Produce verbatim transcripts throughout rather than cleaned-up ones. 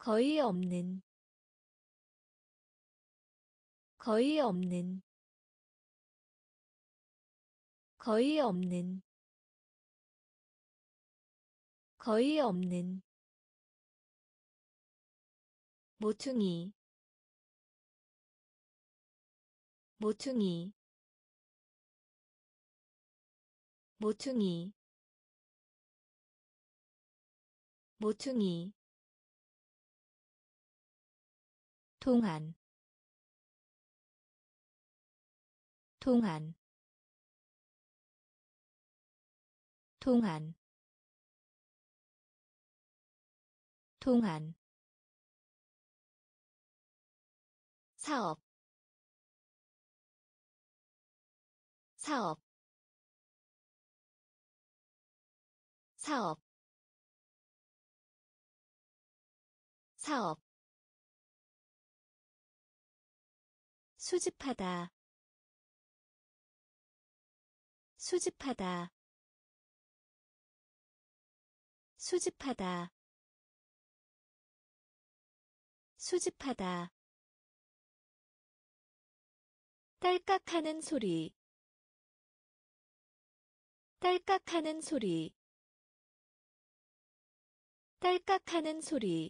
거의 없는 거의 없는 거의 없는 거의 없는 모퉁이 모퉁이 모퉁이 모퉁이 동안 동안 동안 동안 사업 사업 사업 사업 수집하다 수집하다 수집하다 수집하다 딸깍하는 소리 딸깍하는 소리 딸깍하는 소리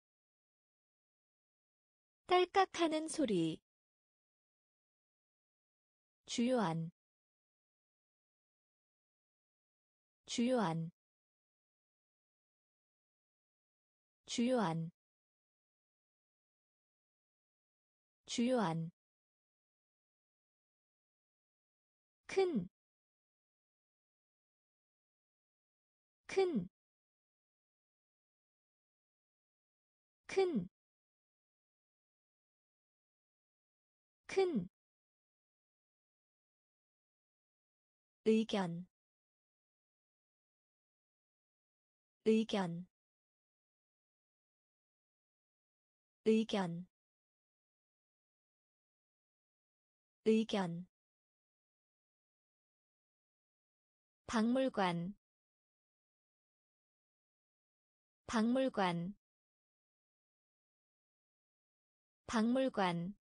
딸깍하는 소리 주요한 주요한 주요한 주요한 큰, 큰, 큰, 큰, 의견, 의견, 의견, 의견, 박물관, 박물관, 박물관,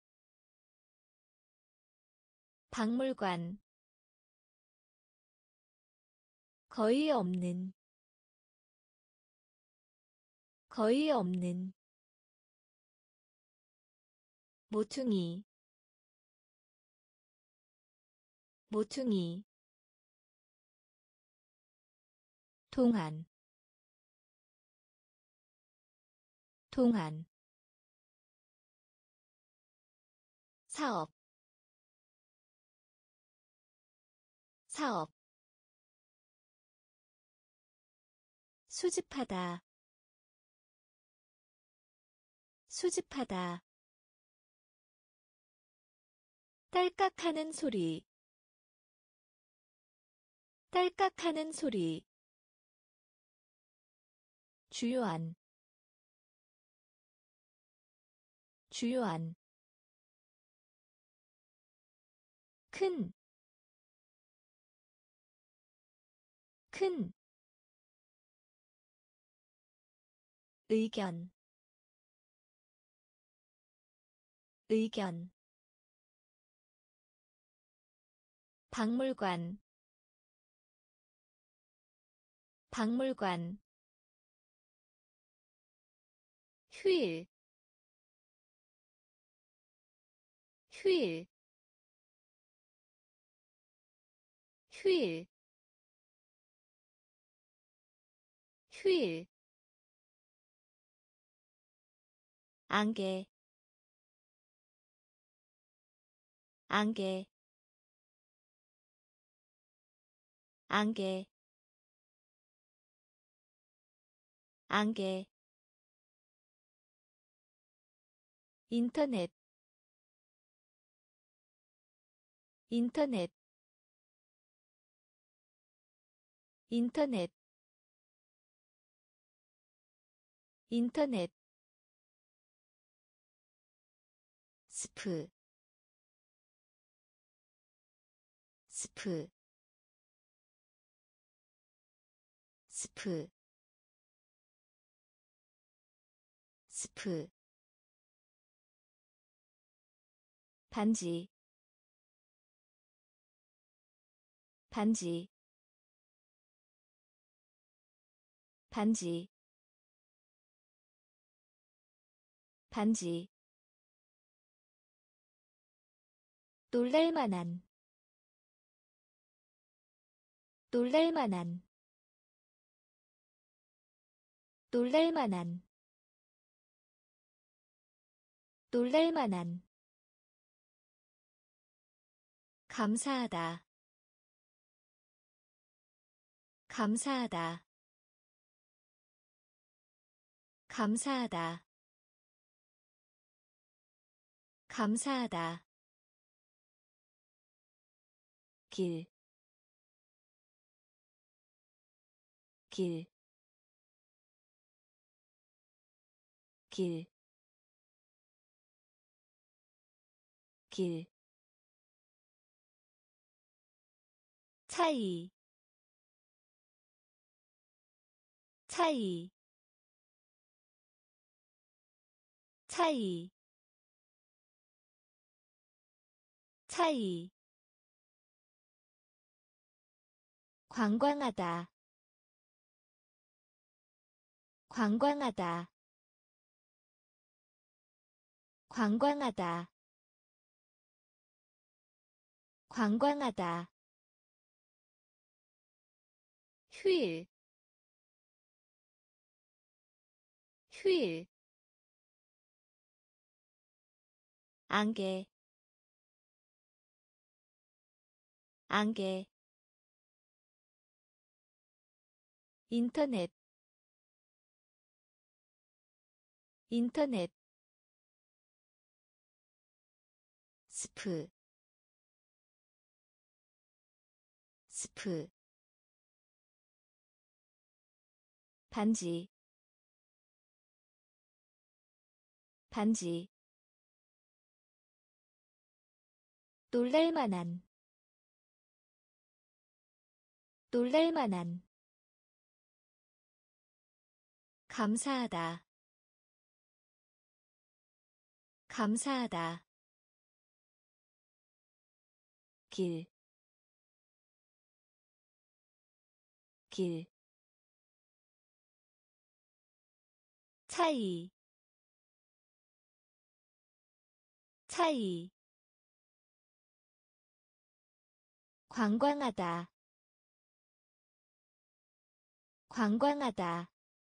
박물관 거의 없는 거의 없는 모퉁이 모퉁이 동안 동안 사업 사업 수집하다 수집하다 딸깍하는 소리 딸깍하는 소리 주요한 주요한 큰, 큰 의견, 의견 박물관, 박물관 휴일, 휴일, 휴일, 휴일 안개, 안개, 안개, 안개 인터넷, 인터넷, 인터넷, 인터넷 스프, 스프, 스프, 스프 반지 반지 반지 반지 놀랄만한 놀랄만한 놀랄만한 놀랄만한 감사하다 감사하다 감사하다 감사하다 길, 길, 길, 길, 차이, 차이, 차이, 차이, 관광하다, 관광하다, 관광하다, 관광하다, 휴일, 휴일, 안개, 안개, 인터넷, 인터넷, 스프, 스프, 반지, 반지, 놀랄만한, 놀랄만한, 감사하다, 감사하다, 길, 길, 차이, 차이, 관광하다, 관광하다,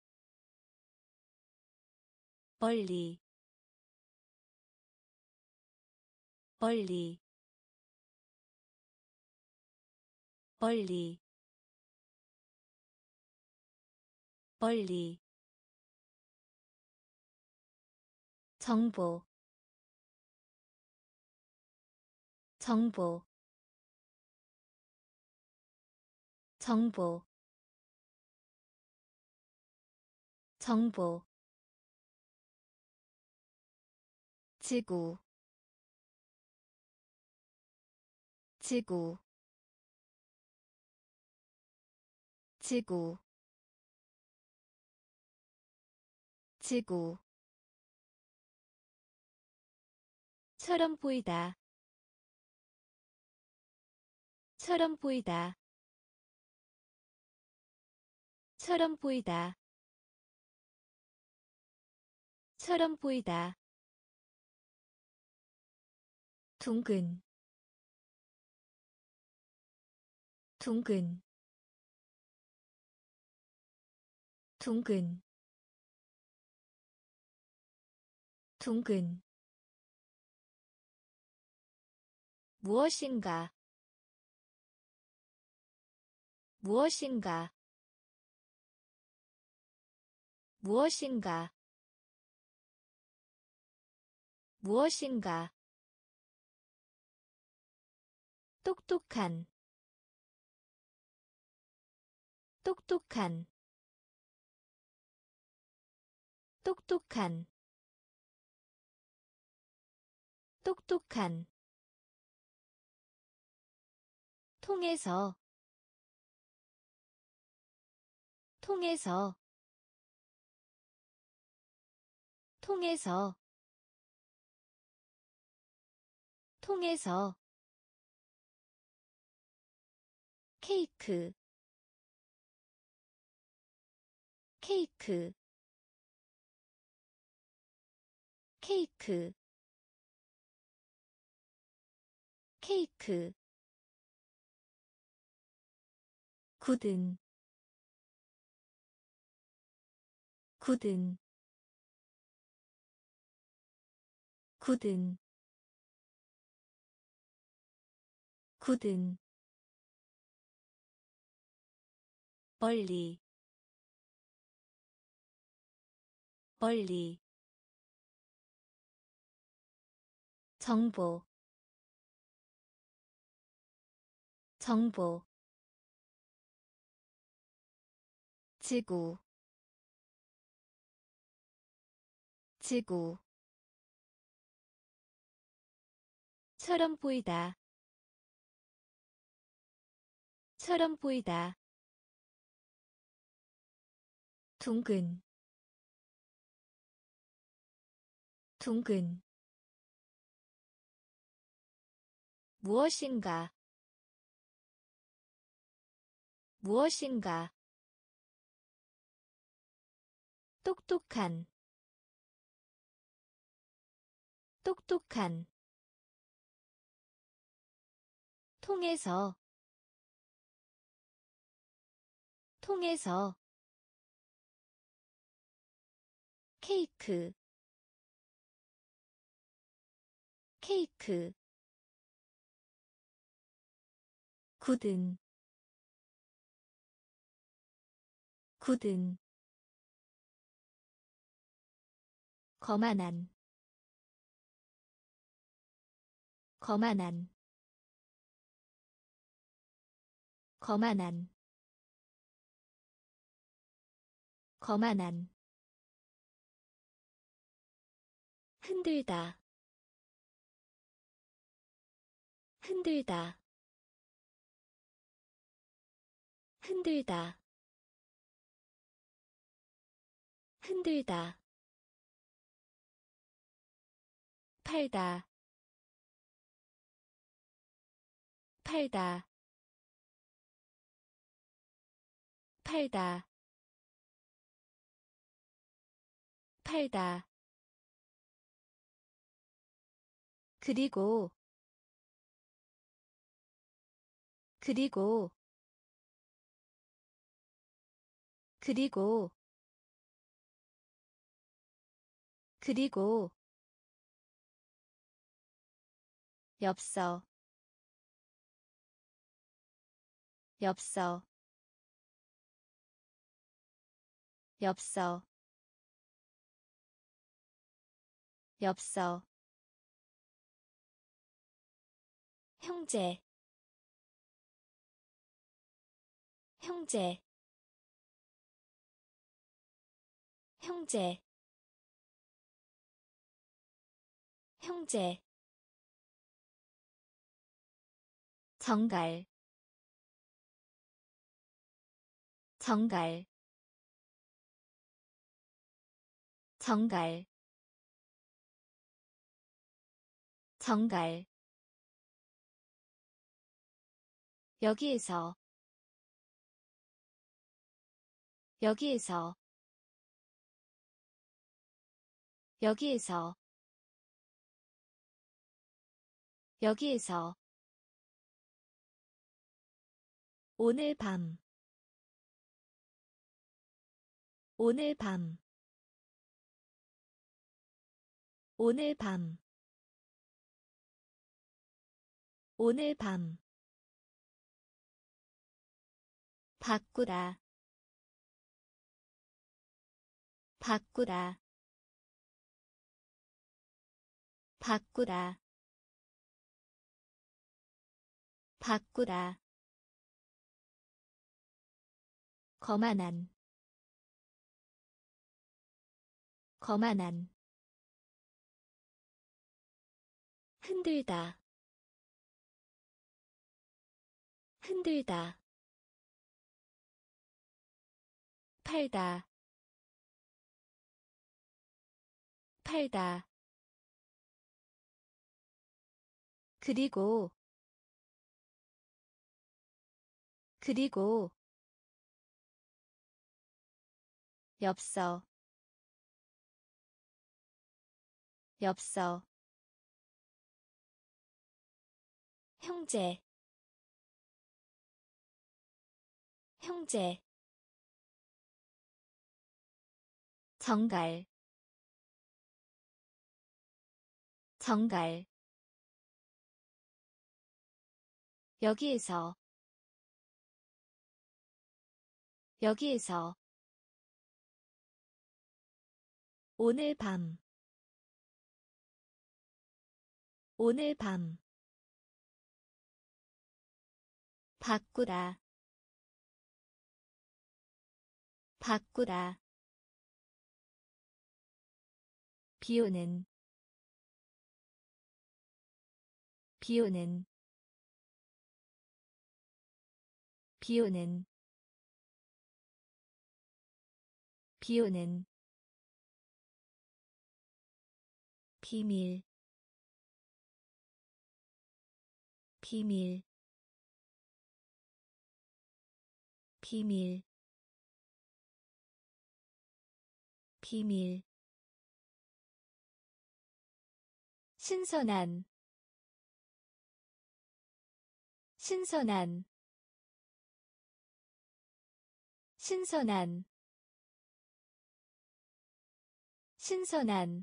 멀리, 멀리, 멀리, 멀리, 정보, 정보, 정보, 정보, 지구, 지구, 지구, 지구, 처럼 보이다, 처럼 보이다, 처럼 보이다, 처럼 보이다, 둥근, 둥근, 둥근, 둥근, 무엇인가, 무엇인가, 무엇인가, 무엇인가, 똑똑한, 똑똑한, 똑똑한, 똑똑한, 통해서, 통해서, 통해서 통해서 케이크 케이크 케이크 케이크 굳은 굳은 굳은 굳은 멀리 멀리 정보 정보 지구 지구 처럼 보이다 처럼 보이다 둥근 둥근 무엇인가 무엇인가 똑똑한 똑똑한 통해서 통해서 케이크 케이크 굳은 굳은 거만한 거만한 거만한 거만한 흔들다 흔들다 흔들다 흔들다 팔다 팔다 팔다 팔다 그리고 그리고 그리고 그리고 엽서 엽서 엽서 엽서 형제 형제 형제 형제 정갈 정갈 정갈 정갈 여기에서 여기에서 여기에서 여기에서 오늘 밤 오늘 밤 오늘 밤 오늘 밤 바꾸다 바꾸다 바꾸다 바꾸다 거만한 거만한 흔들다 흔들다 팔다 팔다. 그리고 그리고 엽서 엽서 형제 형제 정갈 정갈 여기에서 여기에서 오늘 밤 오늘 밤 바꾸다 바꾸다 비오는 비오는 비오는 비오는 비밀 비밀 비밀 비밀 신선한 신선한 신선한 신선한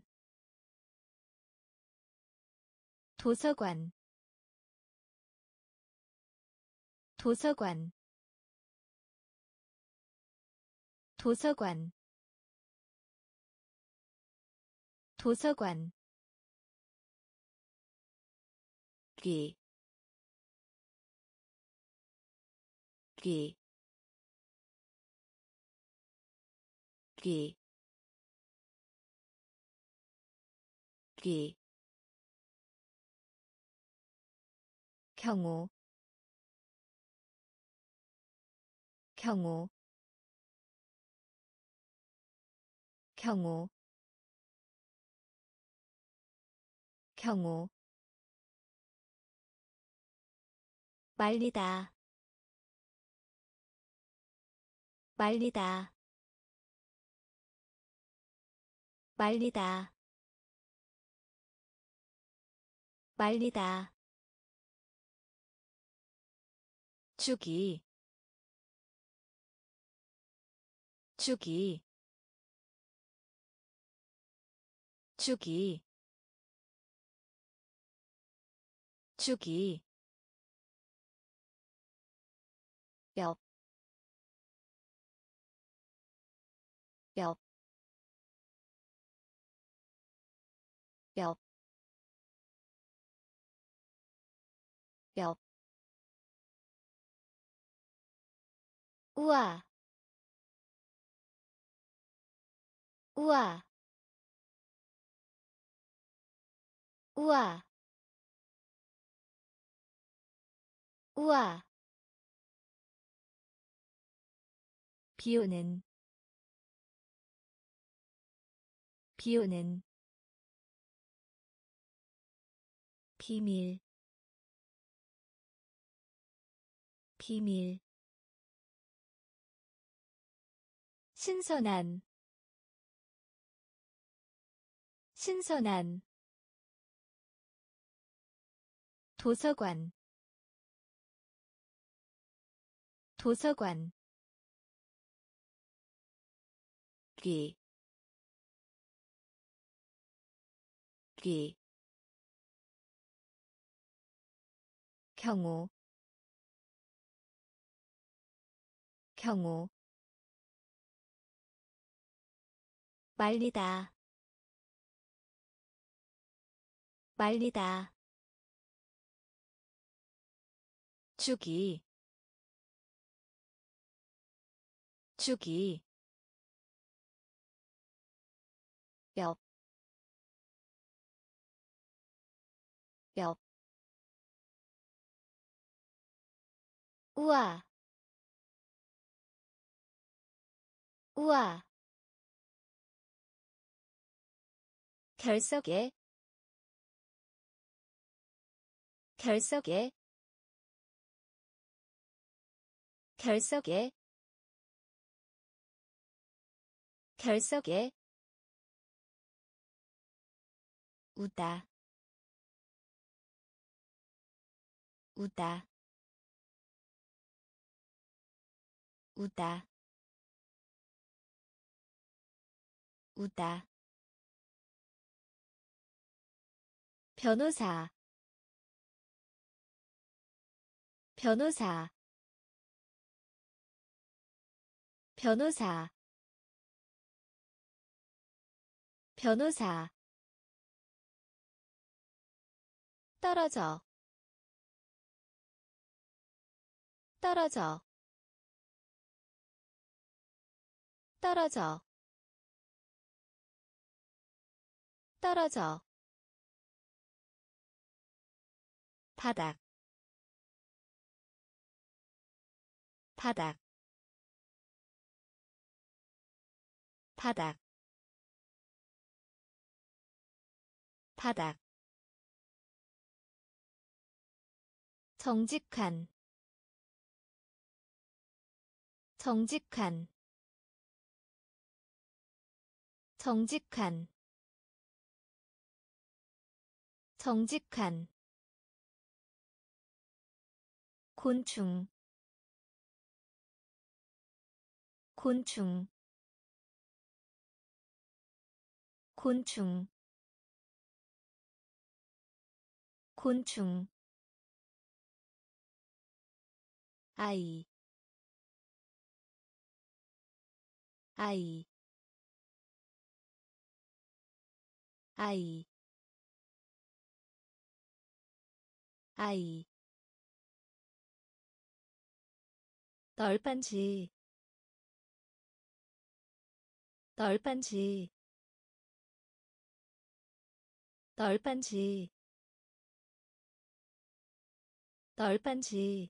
도서관 도서관 도서관 도서관 귀, 귀, 귀, 귀, 경우, 경우, 경우, 경우, 말리다, 말리다, 말리다, 말리다, 주기, 주기, 주기, 주기, 옆, 옆, 옆, 옆, 우와, 우와, 우와, 우와, 비오는, 비오는, 비밀, 비밀, 신선한, 신선한, 도서관, 도서관, 귀, 귀, 경우, 경우, 말리다, 말리다, 주기, 주기, 옆, 옆, 우와, 우와, 결석에 결석에 결석에 결석에 우다 우다 우다 우다 변호사 변호사 변호사 변호사 떨어져 떨어져 떨어져 떨어져 바닥 바닥 바닥 바닥 정직한 정직한 정직한 정직한 곤충 곤충 곤충 곤충 아이 아이 아이 아이 널빤지 널빤지 널빤지 널빤지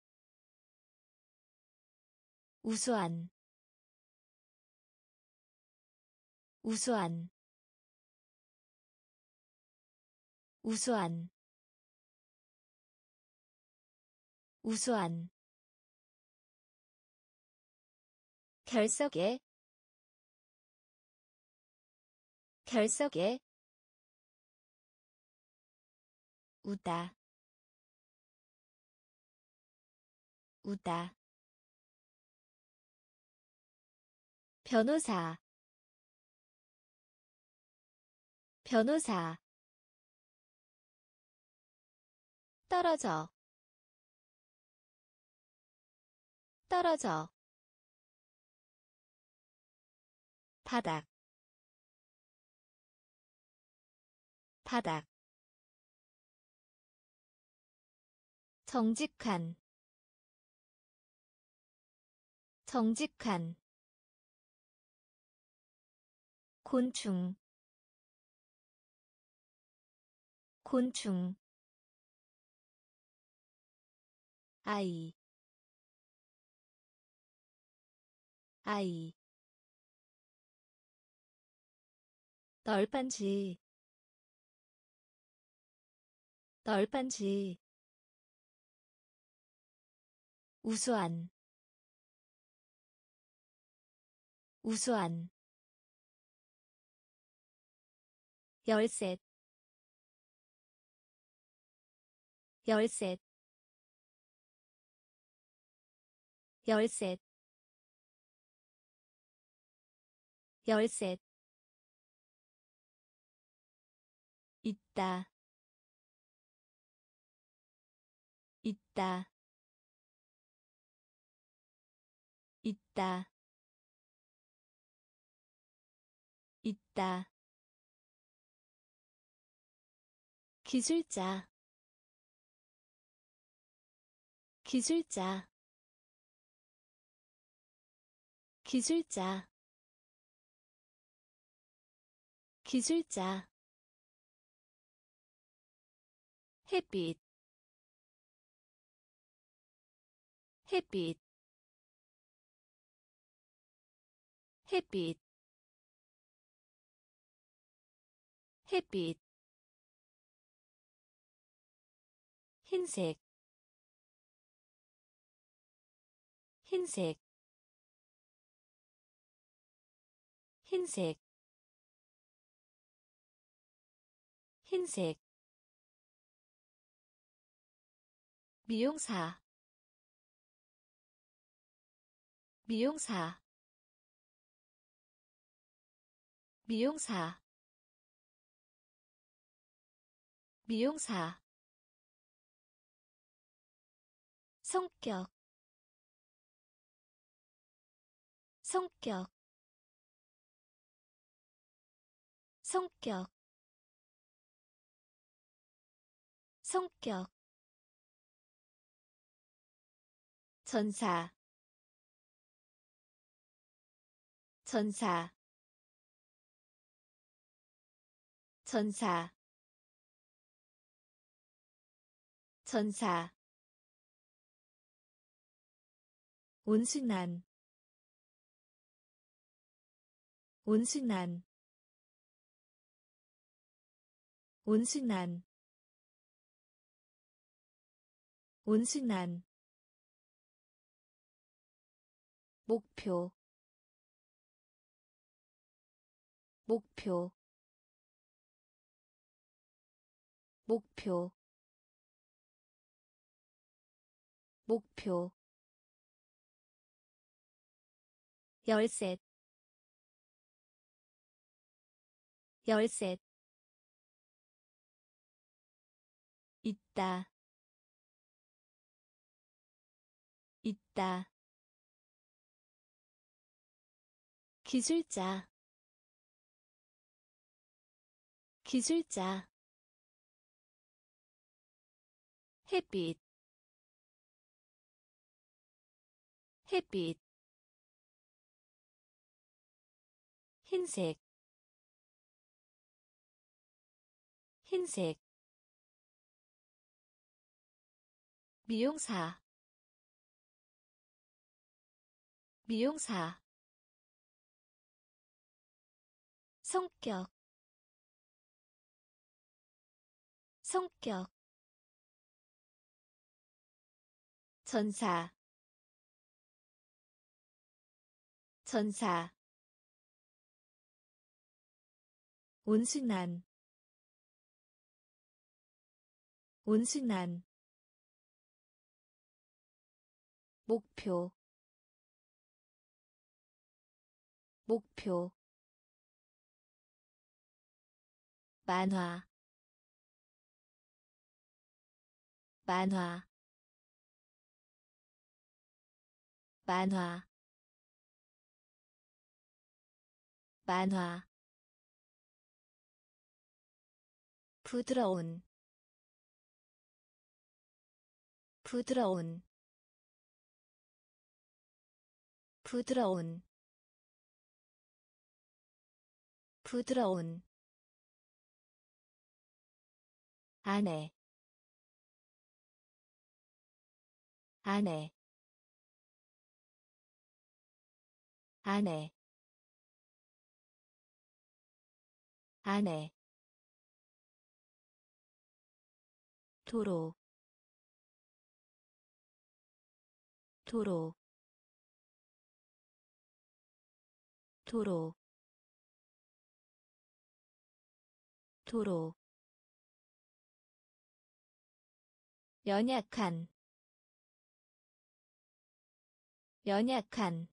우수한 우수한 우수한 우수한 결석에 결석에 우다 우다 변호사 변호사 떨어져 떨어져 바닥 바닥 정직한 정직한 곤충 곤충 아이 아이 널빤지 널빤지 우수한 우수한 열셋 열셋 열셋 열셋 있다 있다 있다 있다 기술자 기술자 기술자 기술자 햇빛 햇빛 햇빛 햇빛 흰색 흰색 흰색 흰색 미용사 미용사 미용사 미용사 성격 성격 성격 성격 전사 전사 전사 전사 온순한 온순한 온순한 온순한 목표 목표 목표 목표 열셋 열셋 있다 있다 기술자 기술자 햇빛 햇빛 흰색 흰색 미용사 미용사 성격 성격 전사 전사 온순한 온순한 목표 목표 만화 만화 만화 만화 부드러운 부드러운 부드러운 부드러운 아내 아내 아내 아내 도로 도로 도로 도로 연약한 연약한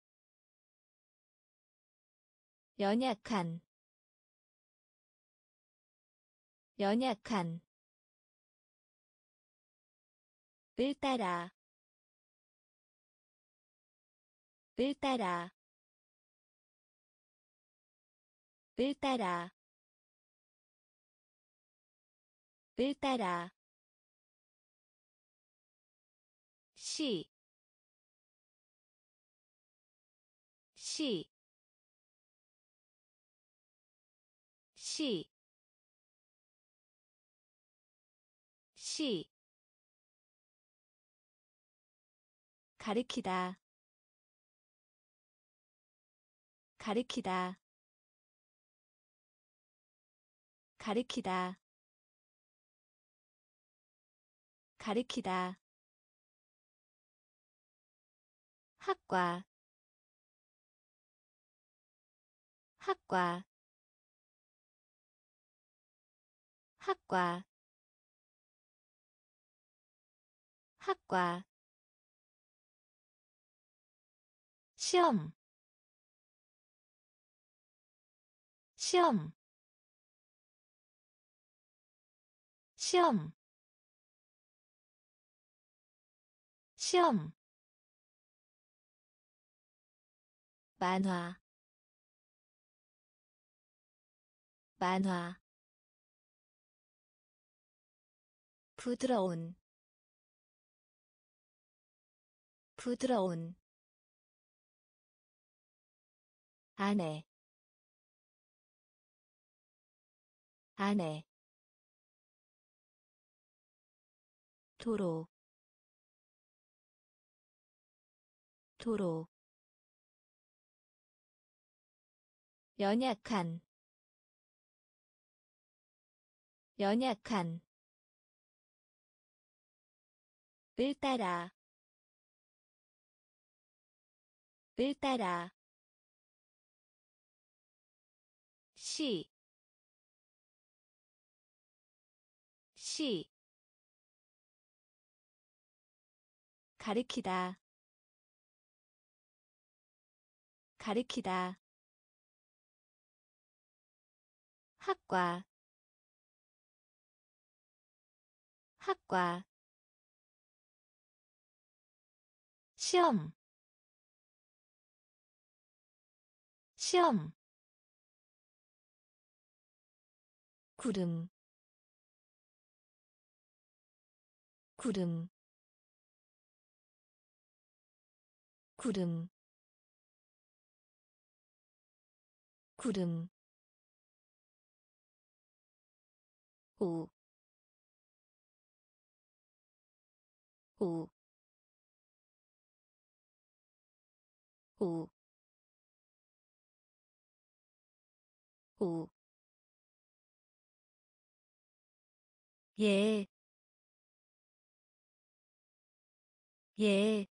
연약한 연약한 을 따라 을 따라 을 따라 을 따라 시, 시, 시, 시, 가리키다, 가리키다, 가리키다 가리키다 학과 학과 학과 학과 시험 시험 시험 시험 만화 만화 부드러운 부드러운 아내 아내 도로 도로 연약한 연약한 을 따라 을 따라 시, 시 가리키다 가리키다 학과 학과 시험 시험 구름 구름 구름 구름 오, 오, 오, 오, 예, 예,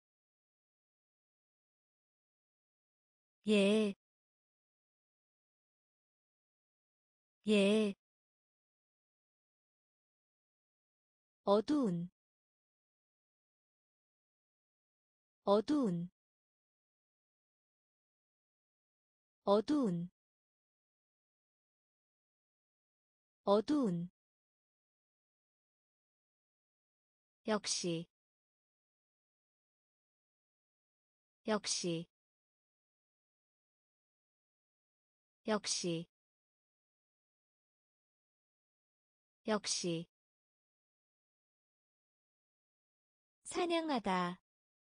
예, 예, 어두운, 어두운, 어두운, 어두운, 역시, 역시, 역시, 역시, 사냥하다,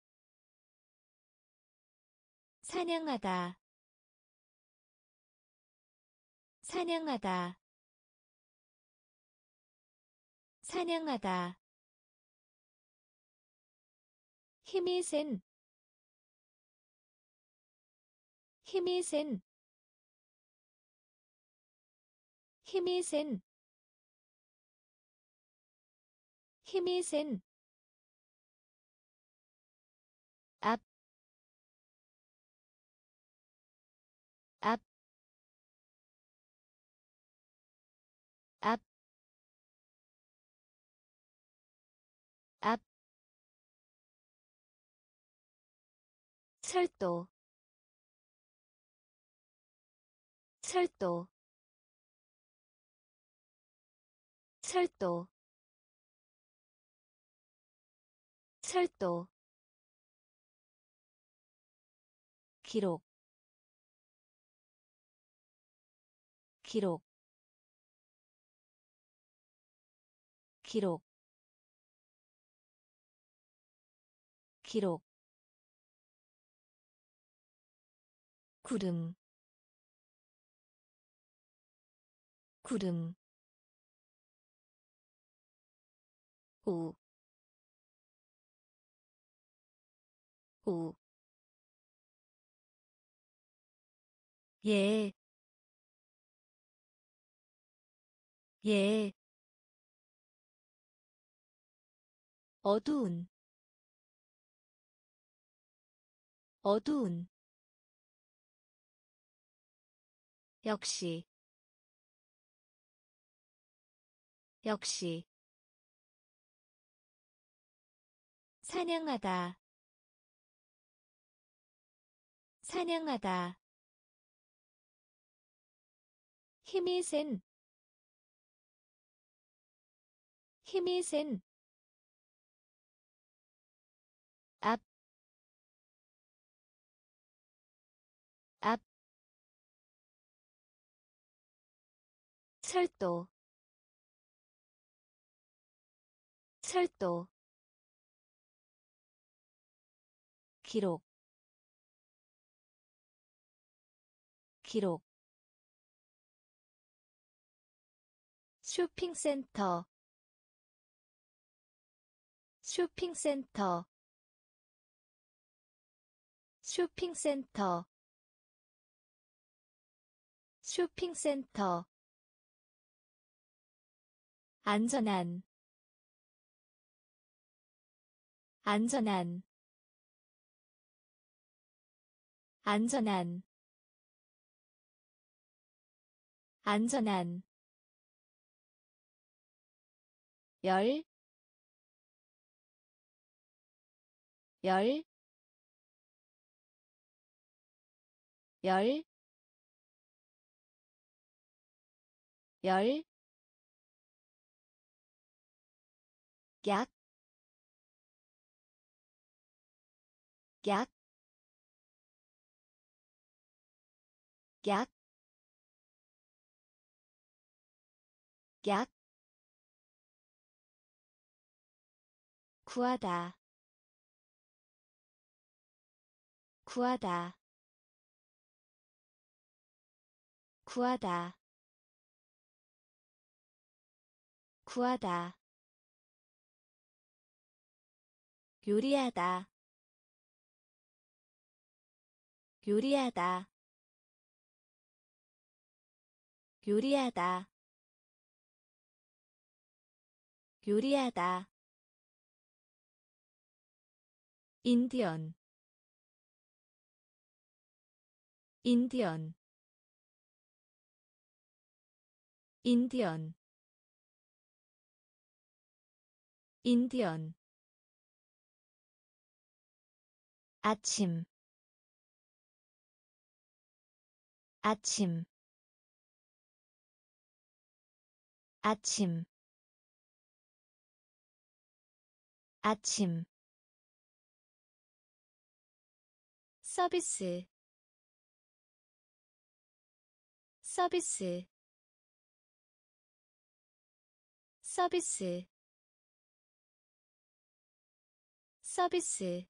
사냥하다, 사냥하다, 사냥하다, 힘이 센, 힘이 센, 힘이 센, 힘이 센, 앞, 앞, 앞, 앞, 철도, 철도, 철도, 철도, 기록, 기록, 기록, 기록, 구름, 구름, 오, 오, 예, 예, 어두운, 어두운, 역시, 역시, 사냥하다, 사냥하다, 힘이 센, 힘이 센, 앞, 앞, 철도, 철도, 기록, 기록, 쇼핑센터, 쇼핑센터, 쇼핑센터, 쇼핑센터, 안전한, 안전한, 안전한, 안전한, 열, 열, 열, 열, 약, 약, 약, 약, 구하다, 구하다, 구하다, 구하다, 요리하다, 요리하다, 요리하다, 요리하다, 인디언, 인디언, 인디언, 인디언, 아침, 아침, 아침, 아침, 서비스, 서비스, 서비스, 서비스,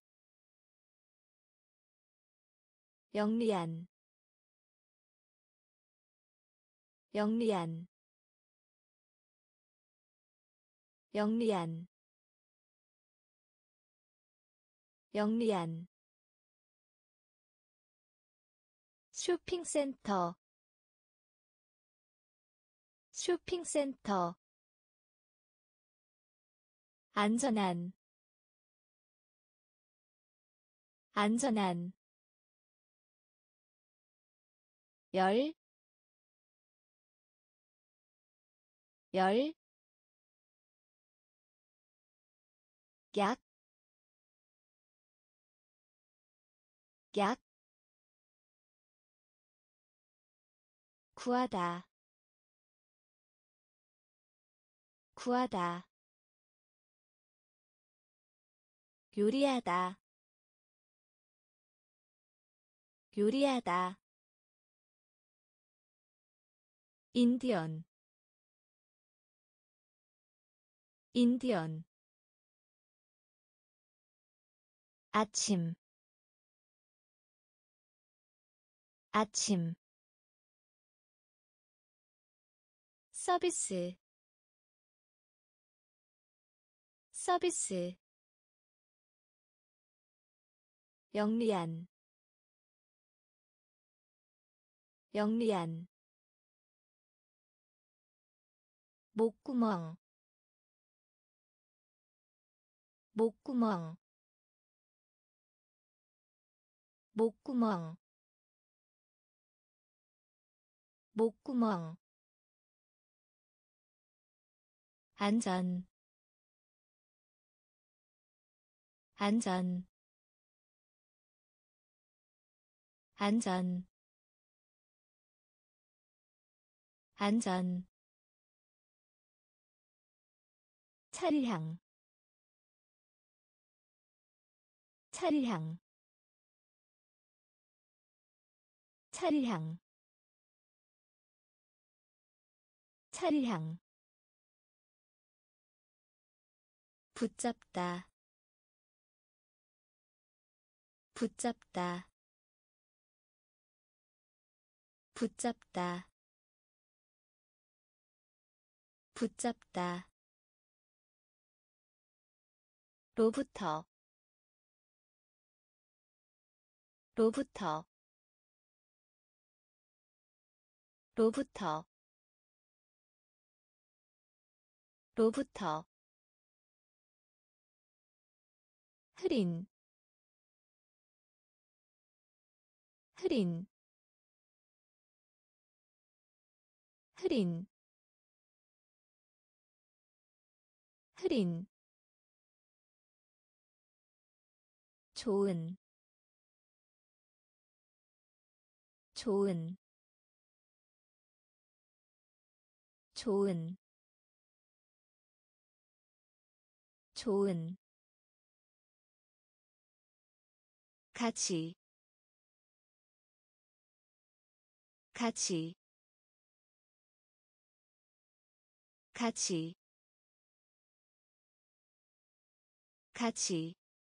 영리한, 영리한, 영리한, 영리한, 쇼핑센터, 쇼핑센터, 안전한, 안전한, 열, 열, 약, 약, 구하다, 구하다, 요리하다, 요리하다, 인디언, 인디언, 아침, 아침, 서비스, 서비스, 영리한, 영리한, 목구멍 목구멍 목구멍 목구멍 안전 안전 안전 안전 차량 차량 차량 차량 붙잡다 붙잡다 붙잡다 붙잡다 로부터 로부터 로부터 로부터 흐린 흐린 흐린 흐린 좋은 좋은 좋은 좋은 같이 같이 같이 같이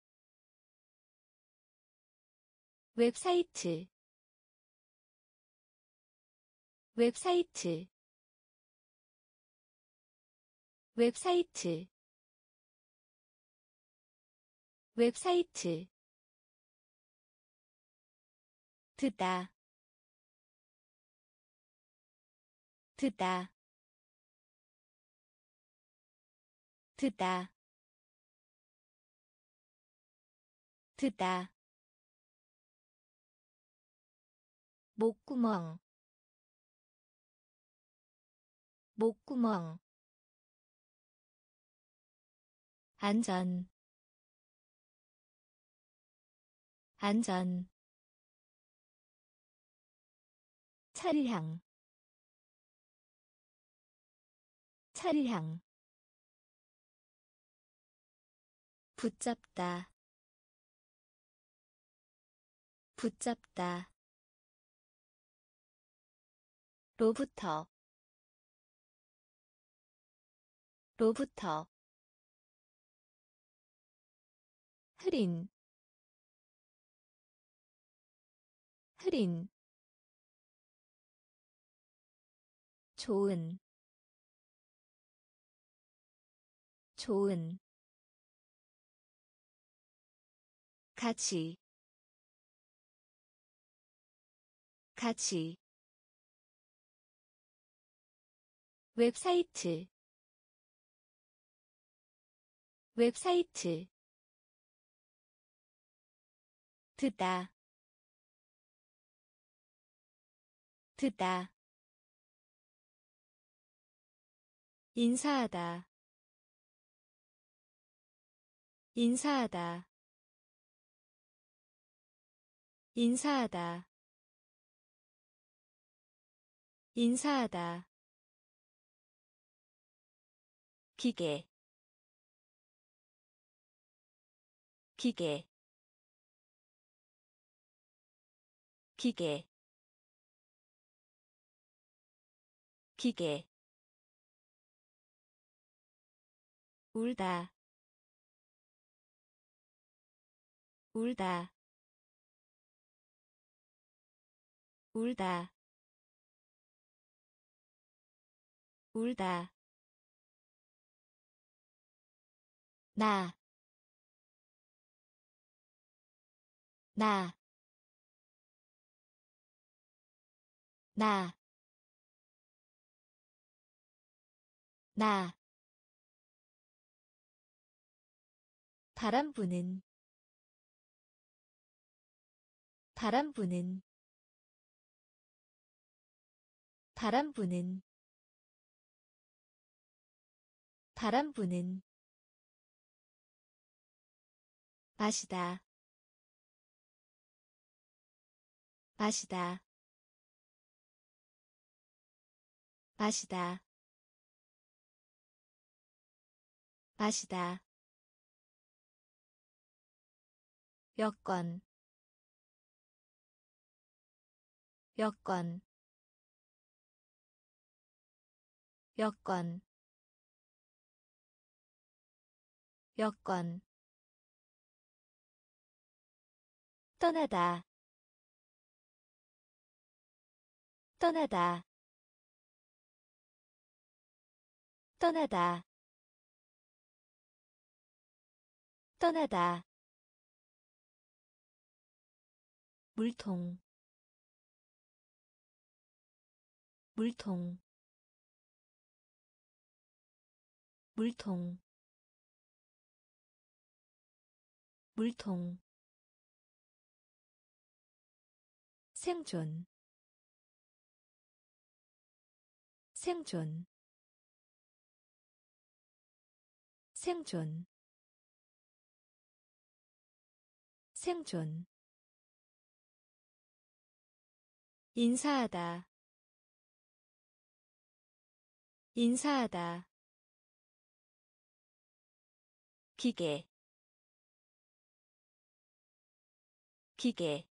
웹사이트 웹사이트 웹사이트 웹사이트 듣다 듣다 듣다 듣다 목구멍 목구멍 안전 안전 차량 차량 붙잡다 붙잡다 로부터 로부터 흐린 흐린 좋은 좋은 같이 같이 웹사이트 웹사이트 듣다 듣다 인사하다 인사하다 인사하다 인사하다 기계 기계 기계 기계 울다 울다 울다 울다 나, 나, 나, 나 바람 부는 바람 부는 바람 부는 바람 부는 마시다 마시다 마시다 마시다 여권 여권 여권 여권 떠나다 떠나다 떠나다 떠나다 물통 물통 물통 물통 생존 생존 생존 생존 인사하다 인사하다 기계 기계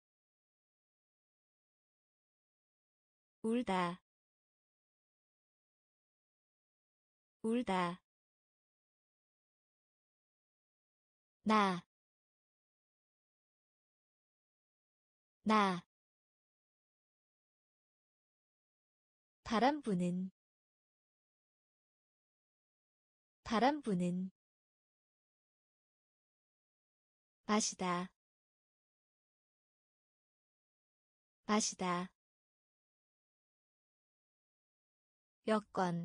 울다 울다 나 나 바람 부는 바람 부는 마시다 마시다 여권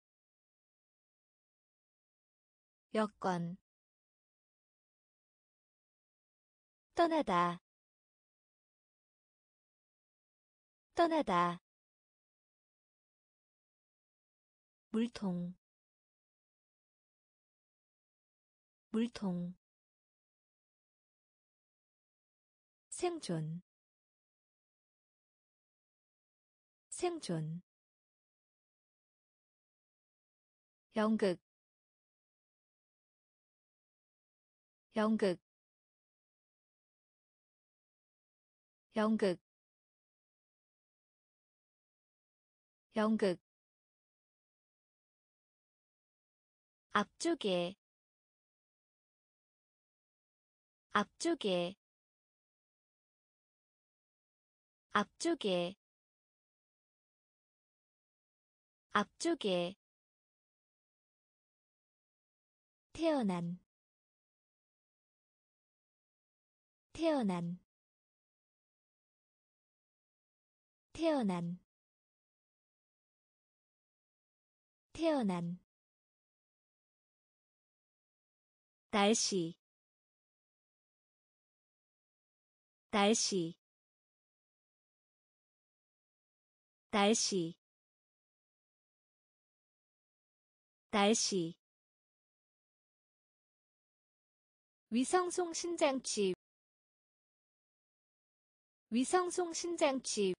여권 떠나다 떠나다 물통 물통 생존 생존 연극 연극 연극 연극 앞쪽에 앞쪽에 앞쪽에 앞쪽에 태어난 태어난 태어난 태어난 날씨 날씨 날씨 날씨 위성송신장치 위성송신장치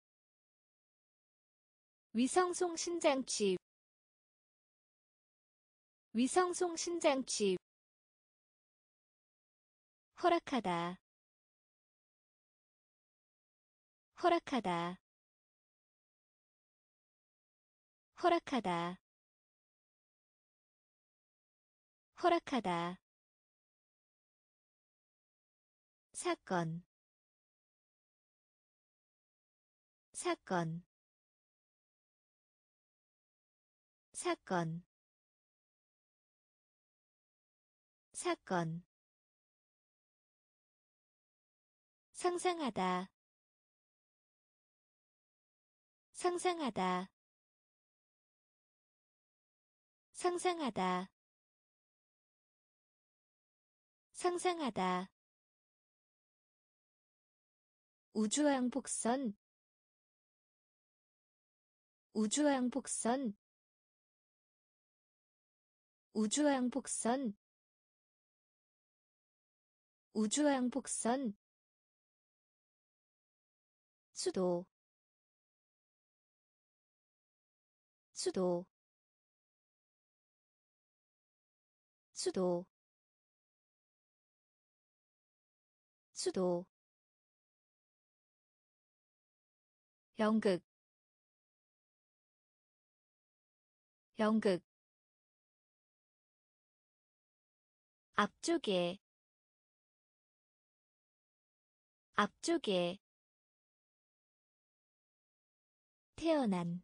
위성송신장치 위성송신장치 허락하다 허락하다 허락하다 허락하다 사건 사건 사건 사건 상상하다 상상하다 상상하다 상상하다 우주왕복선 우주왕복선 우주왕복선 우주왕복선 수도 수도 수도 수도 연극 연극 앞쪽에 앞쪽에 태어난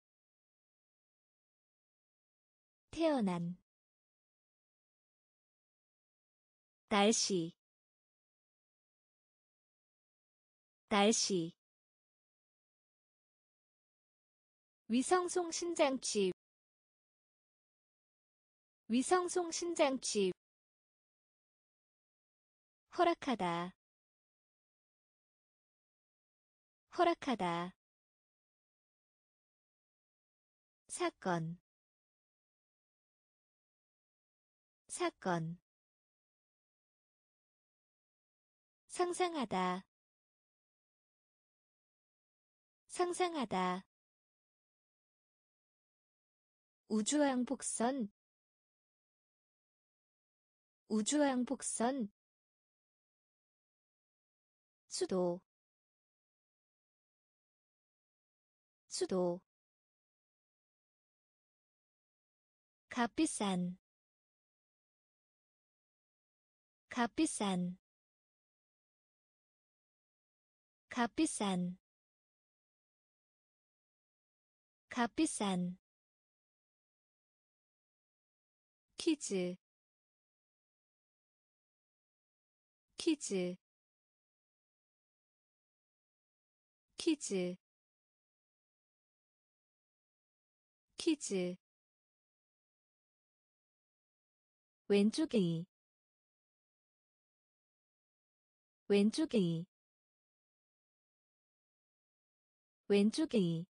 태어난 날씨 날씨 위성송신장치 위성송신장치 허락하다 허락하다 사건 사건 상상하다 상상하다 우주왕복선 우주왕복선 수도 수도 값비싼 값비싼 값비싼 값비싼 퀴즈 퀴즈 퀴즈 퀴즈 왼쪽이 왼쪽이 왼쪽이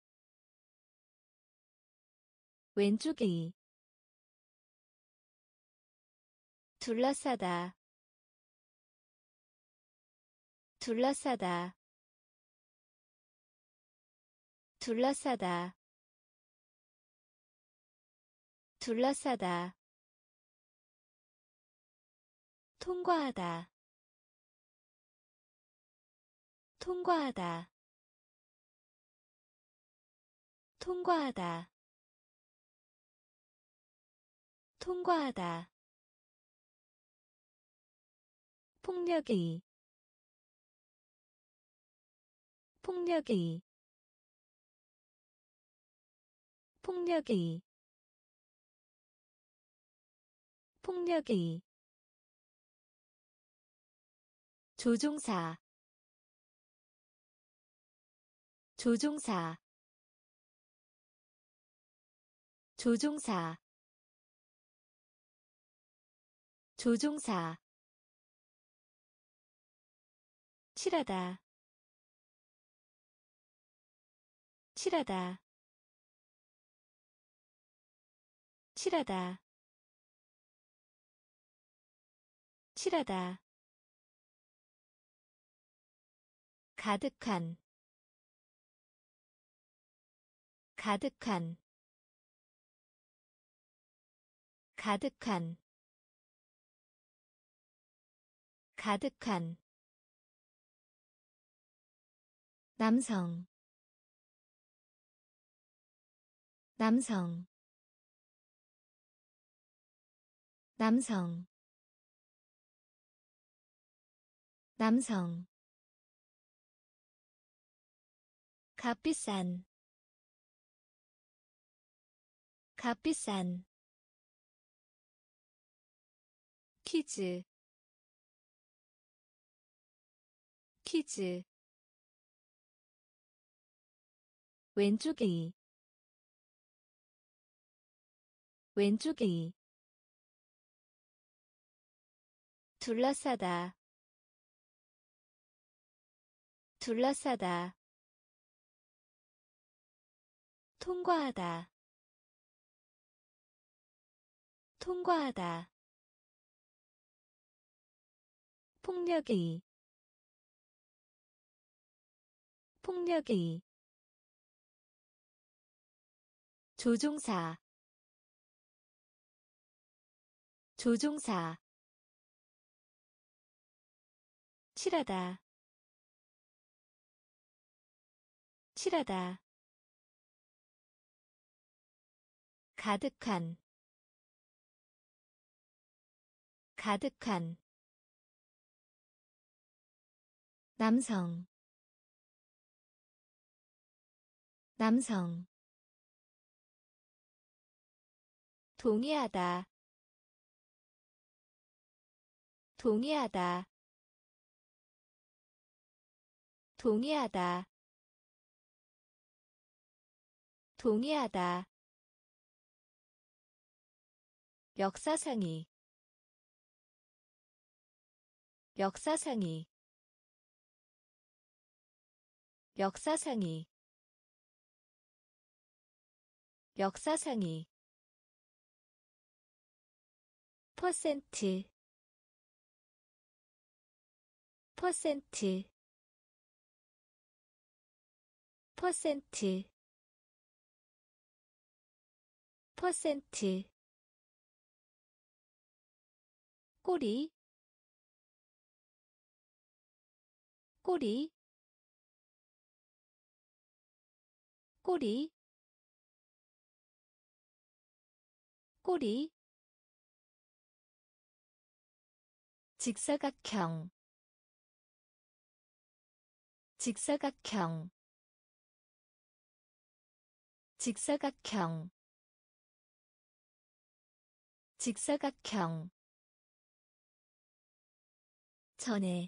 왼쪽이 둘러싸다 둘러싸다 둘러싸다 둘러싸다 통과하다 통과하다 통과하다 통과하다 폭력이 폭력이 폭력이 폭력이 조종사 조종사 조종사 조종사 칠하다 칠하다 칠하다 칠하다 가득한 가득한 가득한 가득한 남성 남성 남성 남성 값비싼 값비싼 퀴즈 퀴즈 왼쪽이 왼쪽이 둘러싸다 둘러싸다 통과하다 통과하다 폭력의 폭력의 조종사 조종사 칠하다 칠하다 가득한 가득한 남성 남성 동의하다 동의하다 동의하다 동의하다 역사상이 역사상이 역사상이 역사상이 퍼센트 퍼센트 퍼센트 퍼센트 꼬리 꼬리 꼬리 꼬리 직사각형 직사각형 직사각형 직사각형 전에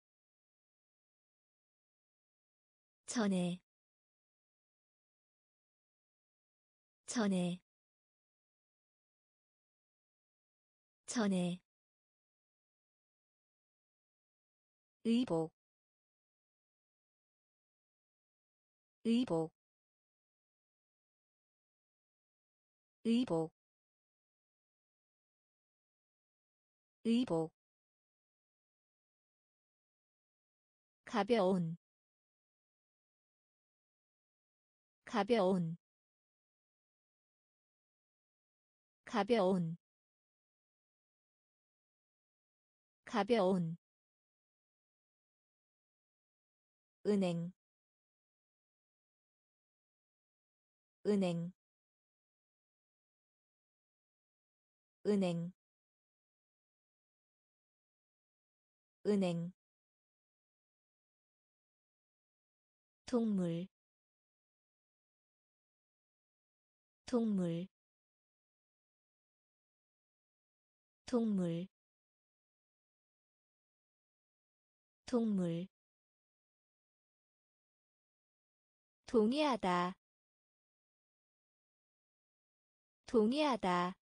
전에 전에 전에 의복 의복 의복 의복 가벼운 가벼운 가벼운 가벼운 은행 은행 은행 은행 동물 동물 동물 동물 동의하다 동의하다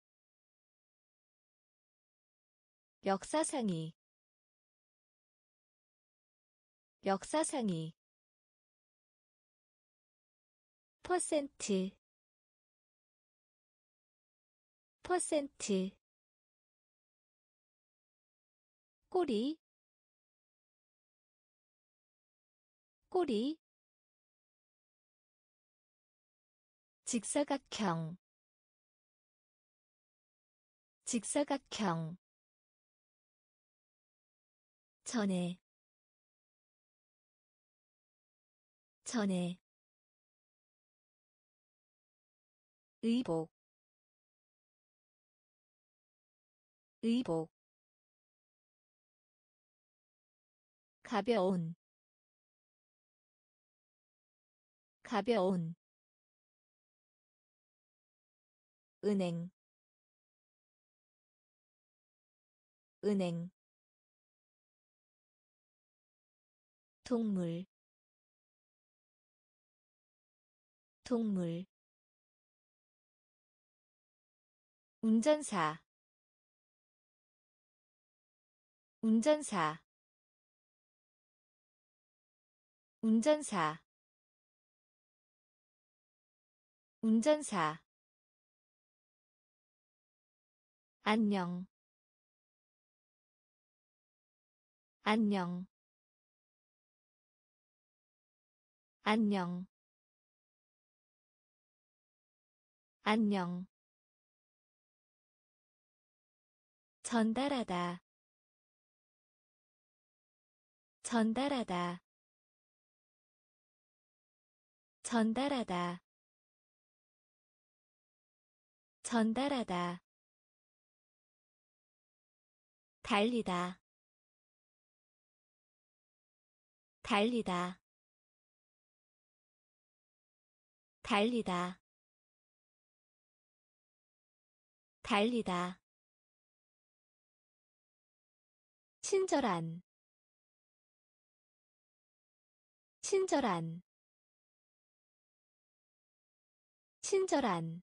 역사상이 역사상이 퍼센트 퍼센트 꼬리 꼬리 직사각형 직사각형 전에 전에 의복 의복 가벼운 가벼운 은행 은행 동물 동물 운전사 운전사 운전사 운전사 안녕 안녕 안녕 안녕 전달하다 전달하다 전달하다 전달하다 달리다 달리다 달리다 달리다 친절한 친절한 친절한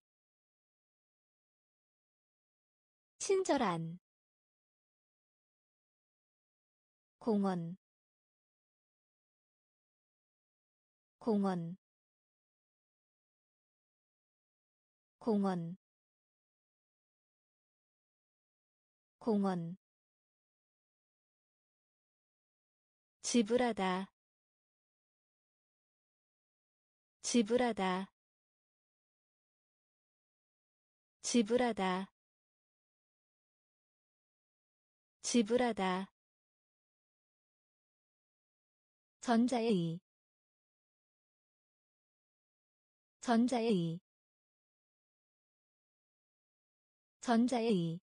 친절한 공원 공원 공원 공원 지불하다 지불하다 지불하다 지불하다 전자의 전자의 전자의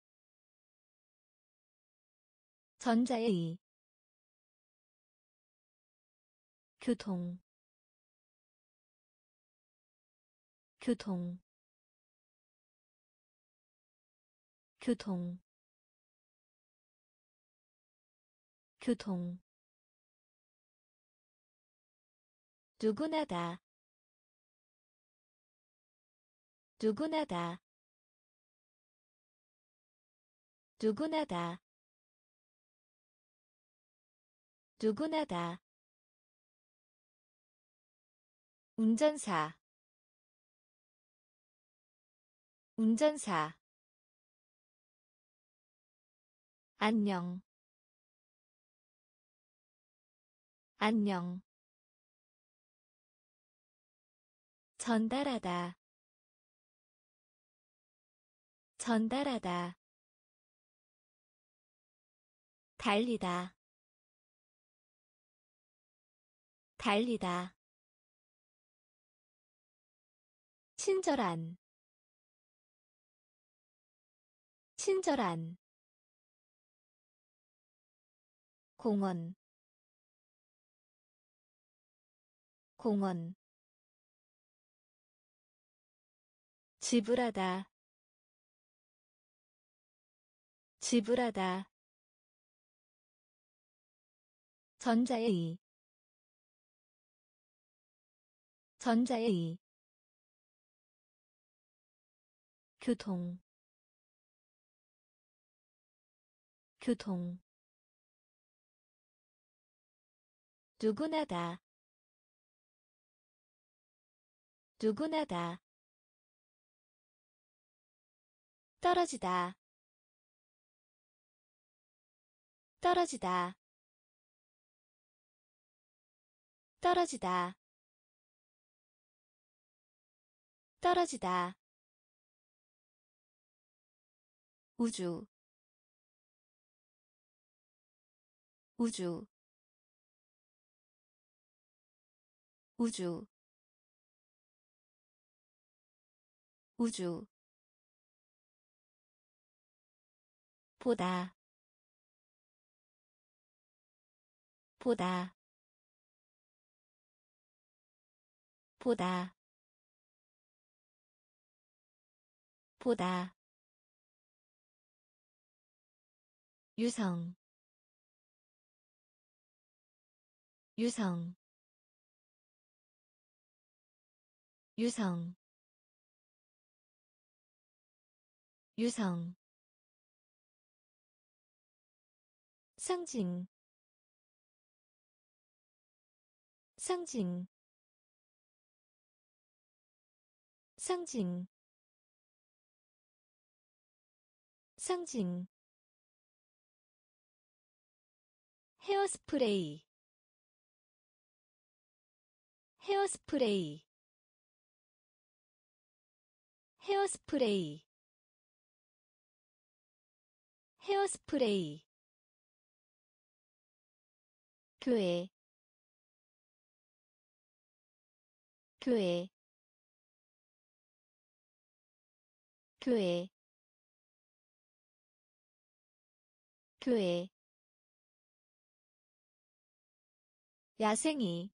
전자의 교통 교통 교통 교통 누구나다 누구나다 누구나다 누구나다 운전사 운전사 안녕 안녕 전달하다 전달하다 달리다 달리다 친절한 친절한 공원 공원 지불하다 지불하다 전자의 전자의 교통 교통 누구나다 누구나다 떨어지다 떨어지다 떨어지다 떨어지다 우주 우주 우주 우주 보다 보다 보다 보다 유성 유성 유성 유성 상징 상징 상징 상징 헤어스프레이 헤어스프레이 헤어스프레이 헤어스프레이 교회 교회 교회 교회 야생이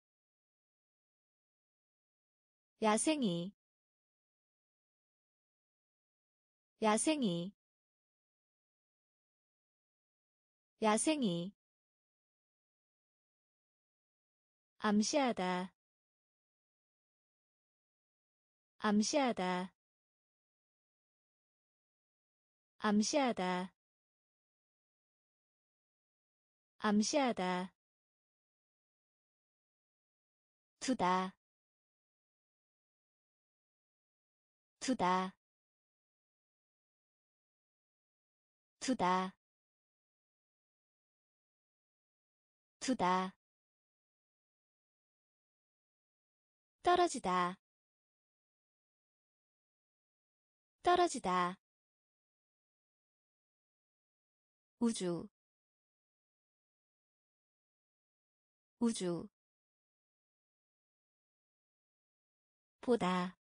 야생이 야생이 야생이 암시하다 암시하다 암시하다 암시하다 두다 두다 두다 두다 떨어지다 떨어지다 우주 우주 보다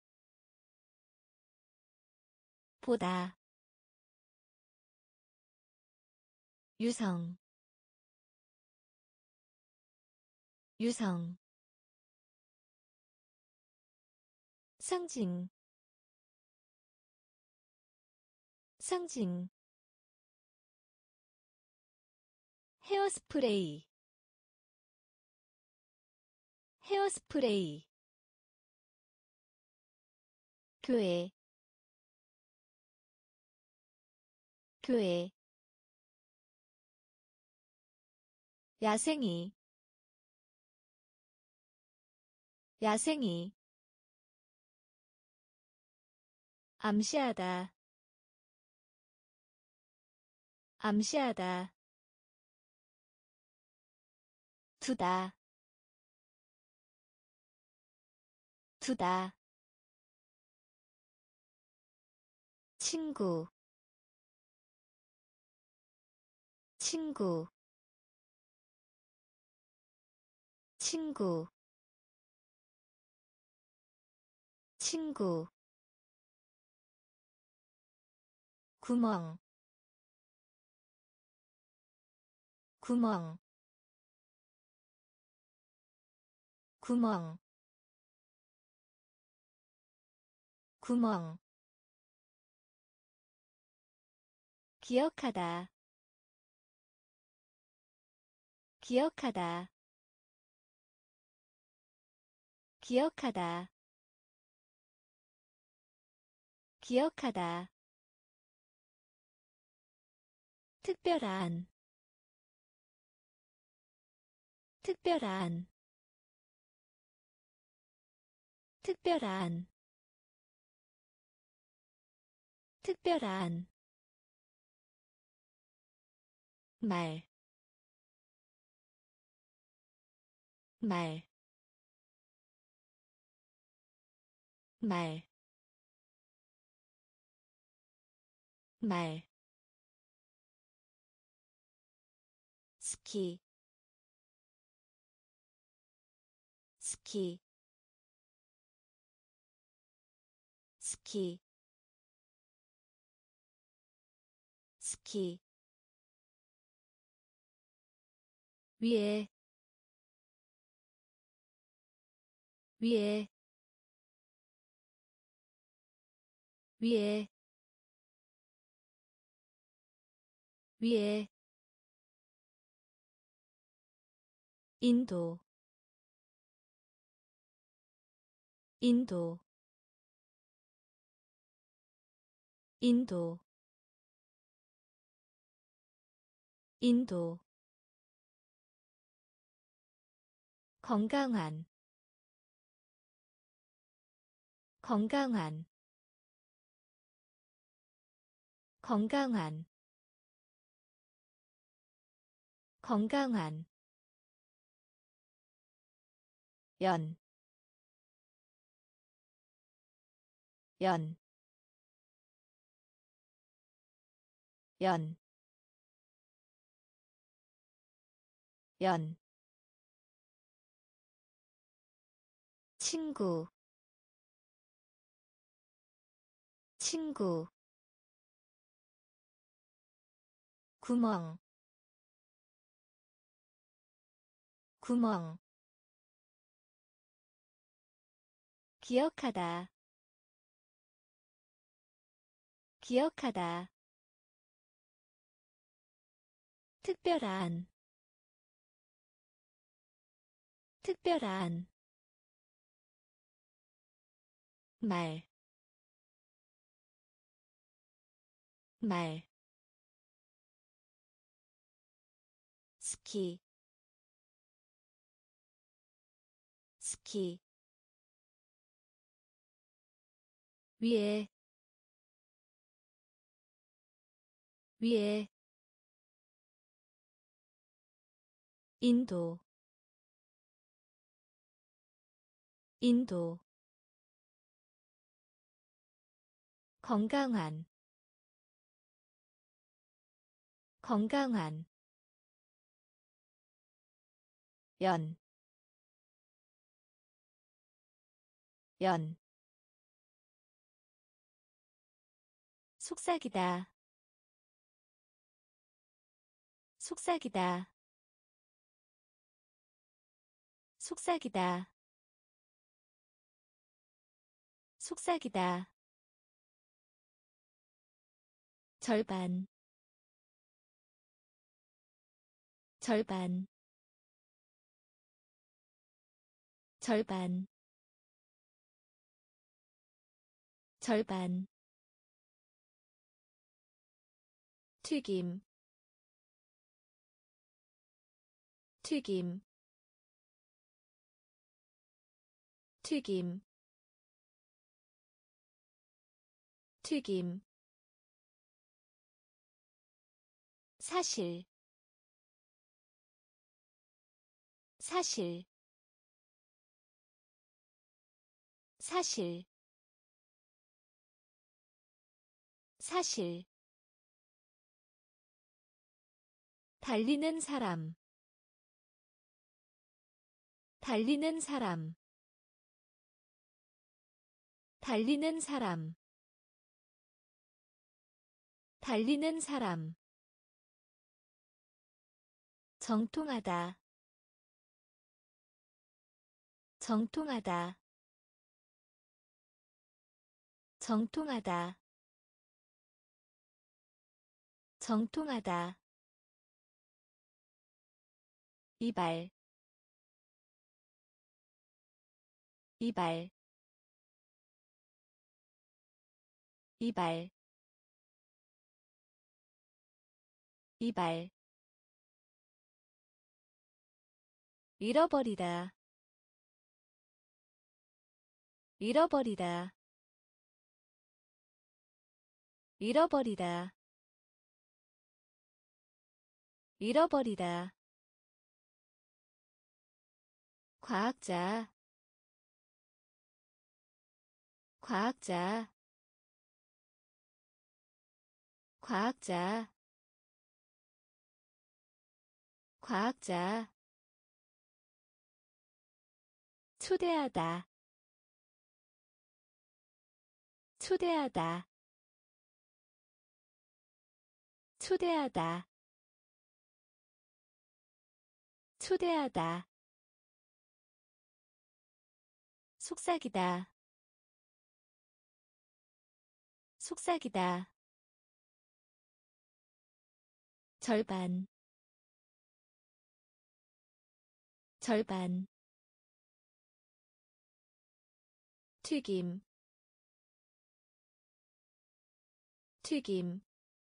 보다 유성 유성 상징 상징 헤어스프레이 헤어스프레이 교회 교회 야생이 야생이 암시하다 암시하다 두다 두다 친구 친구 친구 친구 구멍 구멍 구멍 구멍 기억하다 기억하다 기억하다 기억하다 특별한 특별한 특별한 특별한 말, 말, 말, 말, 스키, 스키, 스키, 스키, 위에, 위에, 위에, 위에, 인도, 인도, 인도 인도 건강한 건강한 건강한 건강한 연, 연, 연, 연, 친구, 친구, 구멍, 구멍, 기억하다, 기억하다, 특별한, 특별한, 말, 말, 스키, 스키, 위에, 위에, 인도, 인도, 건강한, 건강한, 연, 연, 속삭이다, 속삭이다, 속삭이다, 속삭이다, 절반, 절반, 절반, 절반, 튀김, 튀김, 튀김, 튀김, 사실, 사실, 사실, 사실, 달리는 사람, 달리는 사람, 달리는 사람, 달리는 사람, 정통하다, 정통하다, 정통하다, 정통하다, 이발, 이발, 이발, 이발, 잃어버리다, 잃어버리다, 잃어버리다, 잃어버리다, 과학자, 과학자, 과학자, 과학자, 초대하다, 초대하다, 초대하다, 초대하다, 속삭이다, 속삭이다, 절반, 절반, 튀김, 튀김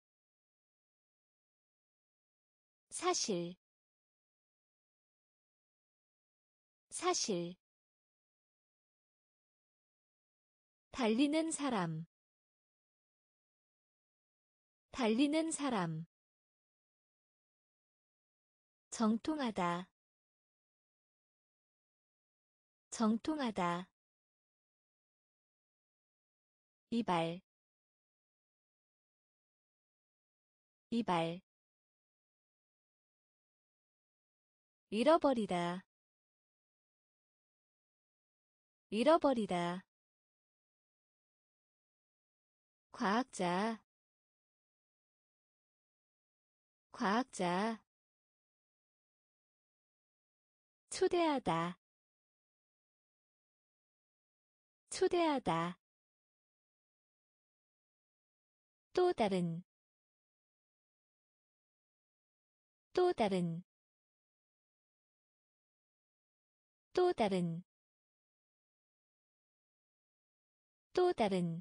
사실 사실 달리는 사람 달리는 사람 정통하다 정통하다 이발 이발 잃어버리다 잃어버리다 과학자 과학자 초대하다 초대하다 또 다른 또 다른 또 다른 또 다른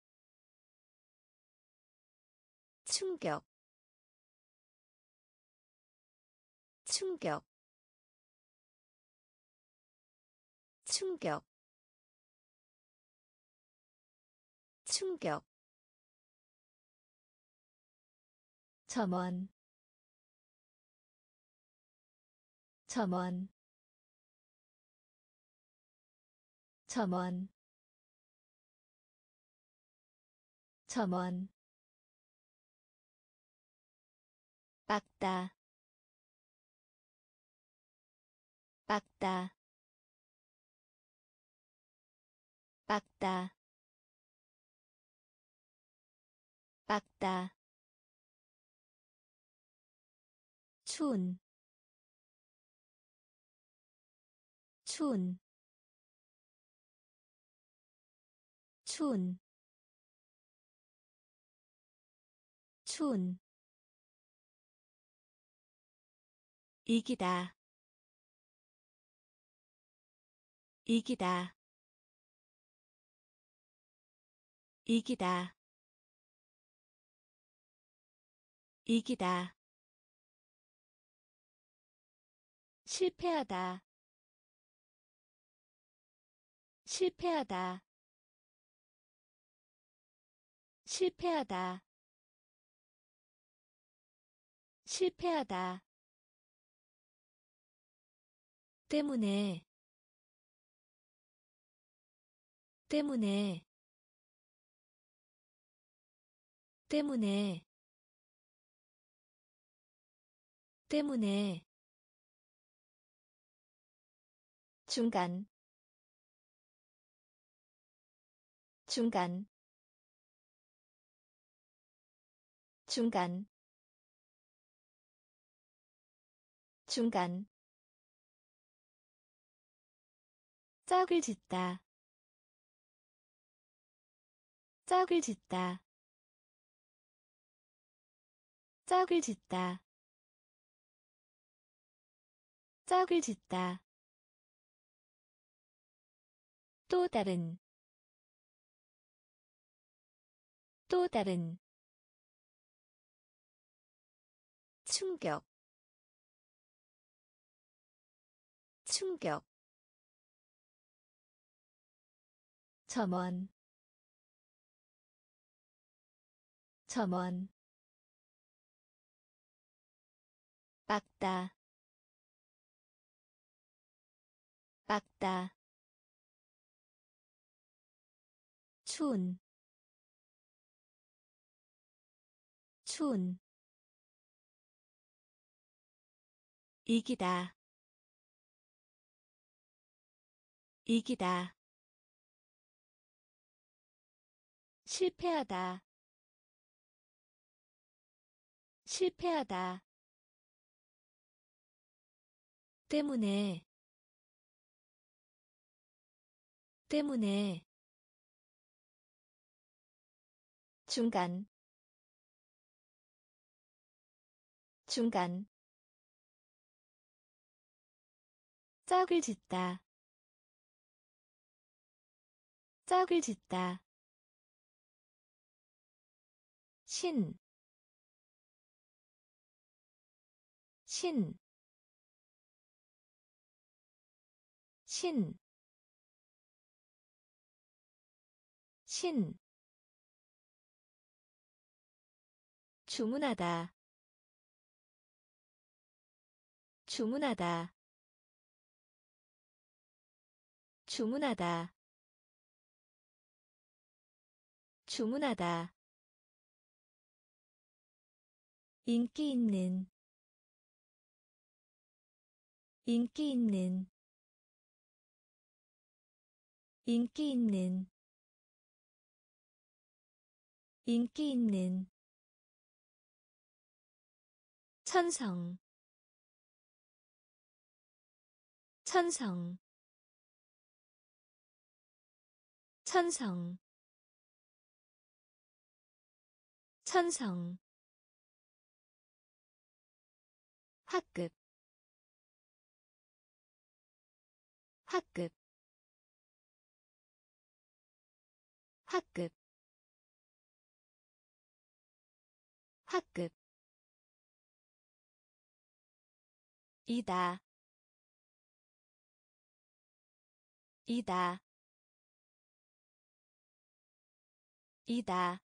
충격 충격 충격 충격 점원 점원 점원 점원 빡다 빡다 빡다 빡다 추운 추운 추운 추운 이기다 이기다 이기다 이기다 실패하다 실패하다 실패하다 실패하다 때문에 때문에 때문에 때문에 중간 중간 중간 중간 짝을 짓다 짝을 짓다 짝을 짓다 짝을 짓다 또 다른 또 다른 충격 충격 점원 점원 빡다 빡다 추운 추운 이기다 이기다 실패하다 실패하다 때문에 때문에 중간 중간 짝을 짓다 짝을 짓다 신, 신, 신, 신, 주문하다, 주문하다, 주문하다, 주문하다. 인기 있는, 인기 있는, 인기 있는, 인기 있는. 천성, 천성, 천성, 천성. 학급, 학급, 학급, 학급. 이다, 이다, 이다,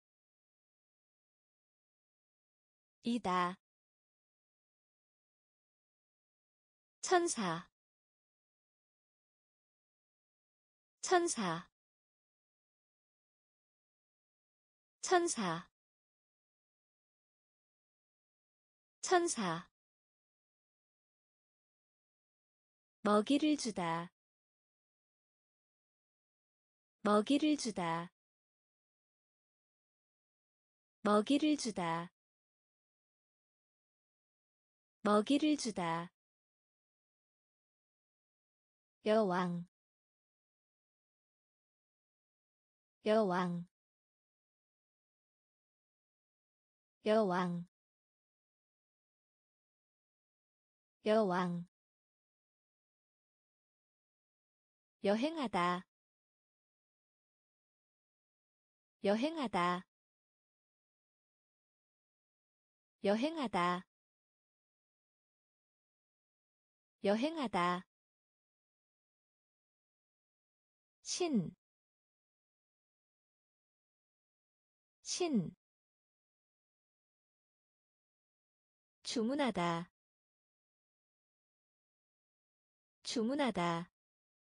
이다. 천사, 천사, 천사, 천사. 먹이를 주다, 먹이를 주다, 먹이를 주다, 먹이를 주다. 여왕, 여왕, 여왕, 여왕. 여행하다, 여행하다, 여행하다, 여행하다. 신, 신, 주문하다, 주문하다.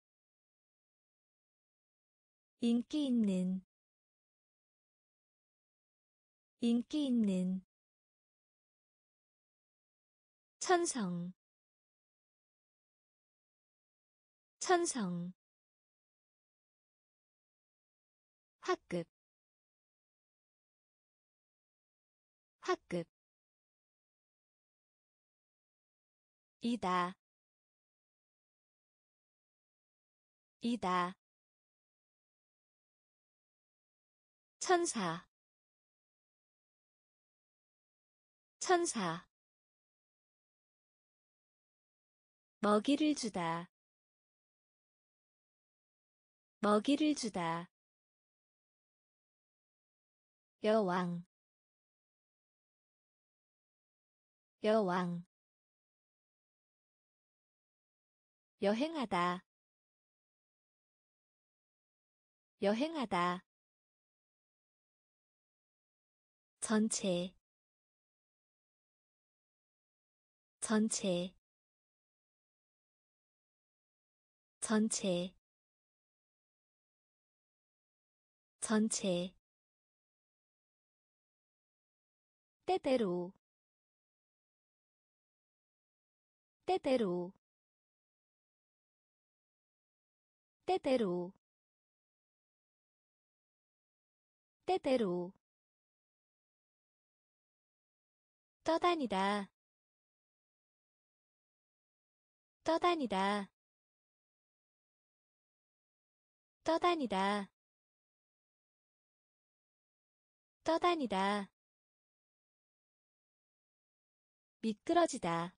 인기 있는, 인기 있는. 천성, 천성. 학급, 학급. 이다, 이다. 천사, 천사. 먹이를 주다, 먹이를 주다. 여왕, 여왕. 여행하다, 여행하다. 전체, 전체, 전체, 전체. 때때로, 때때로, 때때로, 때때로. 떠다니다, 떠다니다, 떠다니다, 떠다니다. 미끄러지다,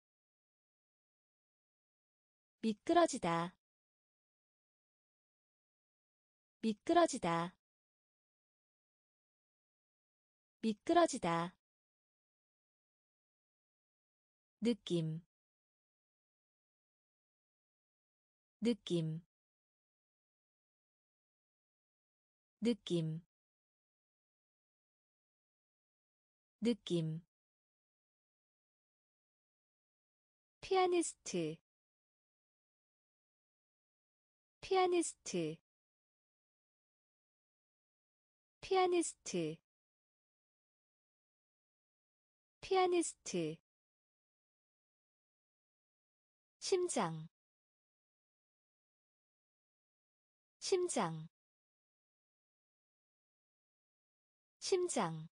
미끄러지다, 미끄러지다, 미끄러지다. 느낌, 느낌, 느낌, 느낌. 피아니스트, 피아니스트, 피아니스트, 피아니스트. 심장, 심장, 심장,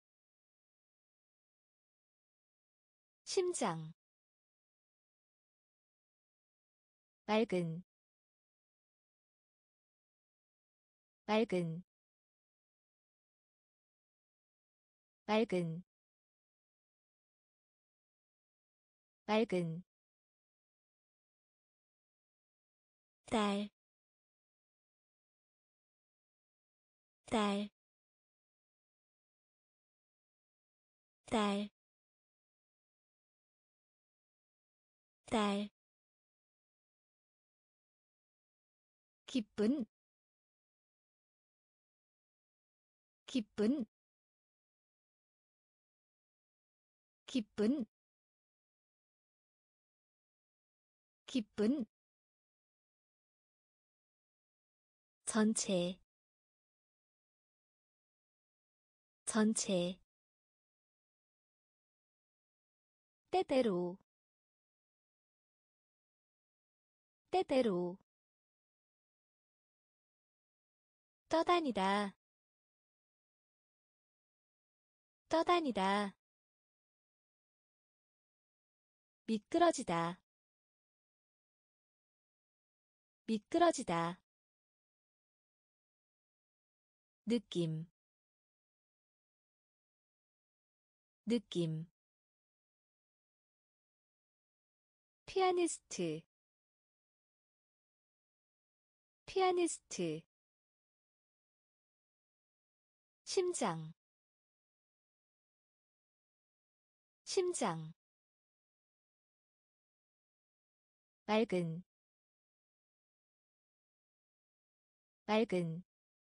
심장. 맑은, 맑은, 맑은, 맑은. 딸, 딸, 딸, 딸. 기쁜, 기쁜, 기쁜, 기쁜. 전체, 전체. 때때로, 때때로. 떠다니다, 떠다니다. 미끄러지다, 미끄러지다. 느낌, 느낌. 피아니스트, 피아니스트. 심장, 심장. 맑은, 맑은.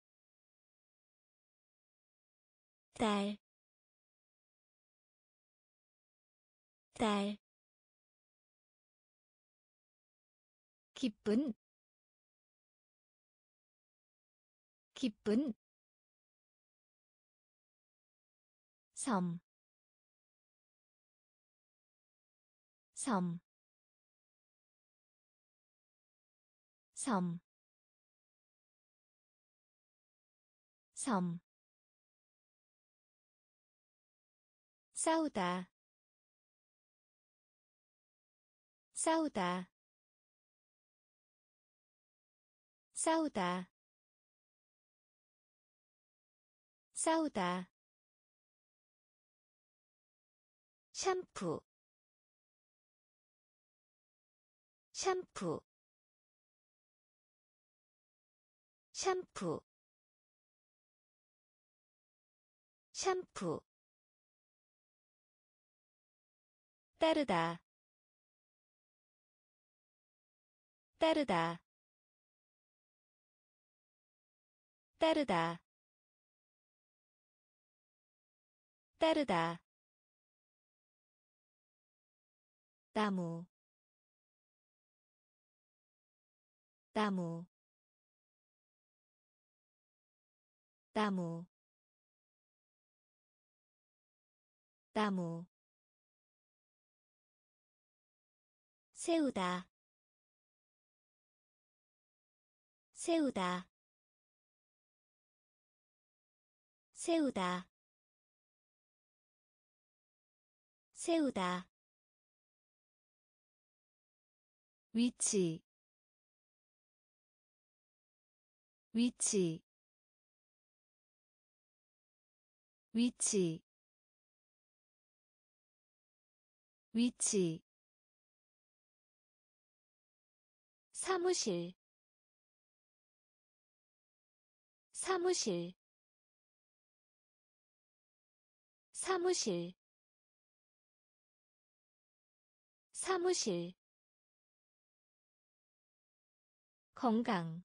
딸, 딸. 기쁜, 기쁜. 섬, 섬, 섬, 섬. 싸우다, 싸우다, 싸우다, 싸우다. 샴푸, 샴푸, 샴푸, 샴푸. 따르다, 따르다, 따르다, 따르다. 나무, 나무, 나무, 나무. 세우다, 세우다, 세우다, 세우다. 위치, 위치, 위치, 위치. 사무실, 사무실, 사무실 사무실 건강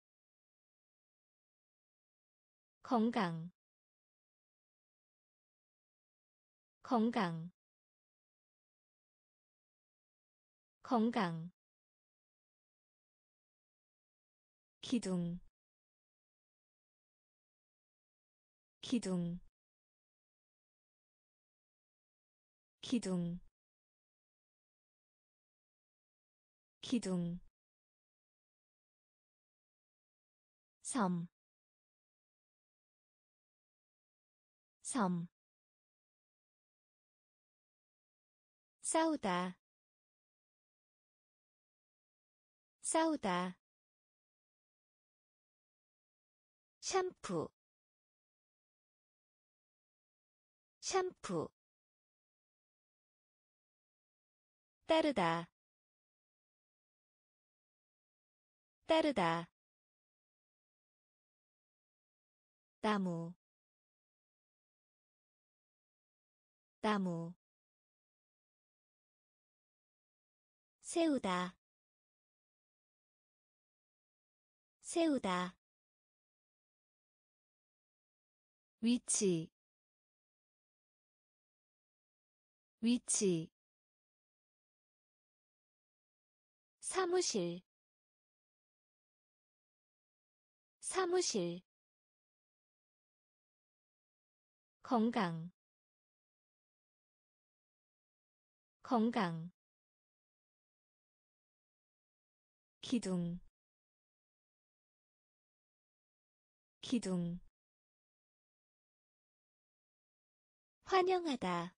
건강 건강 건강 기둥 기둥 기둥 기둥 섬, 섬 싸우다 싸우다 샴푸 샴푸 따르다 따르다 나무 나무 세우다 세우다 위치 위치 사무실 사무실 건강 건강 기둥 기둥 환영하다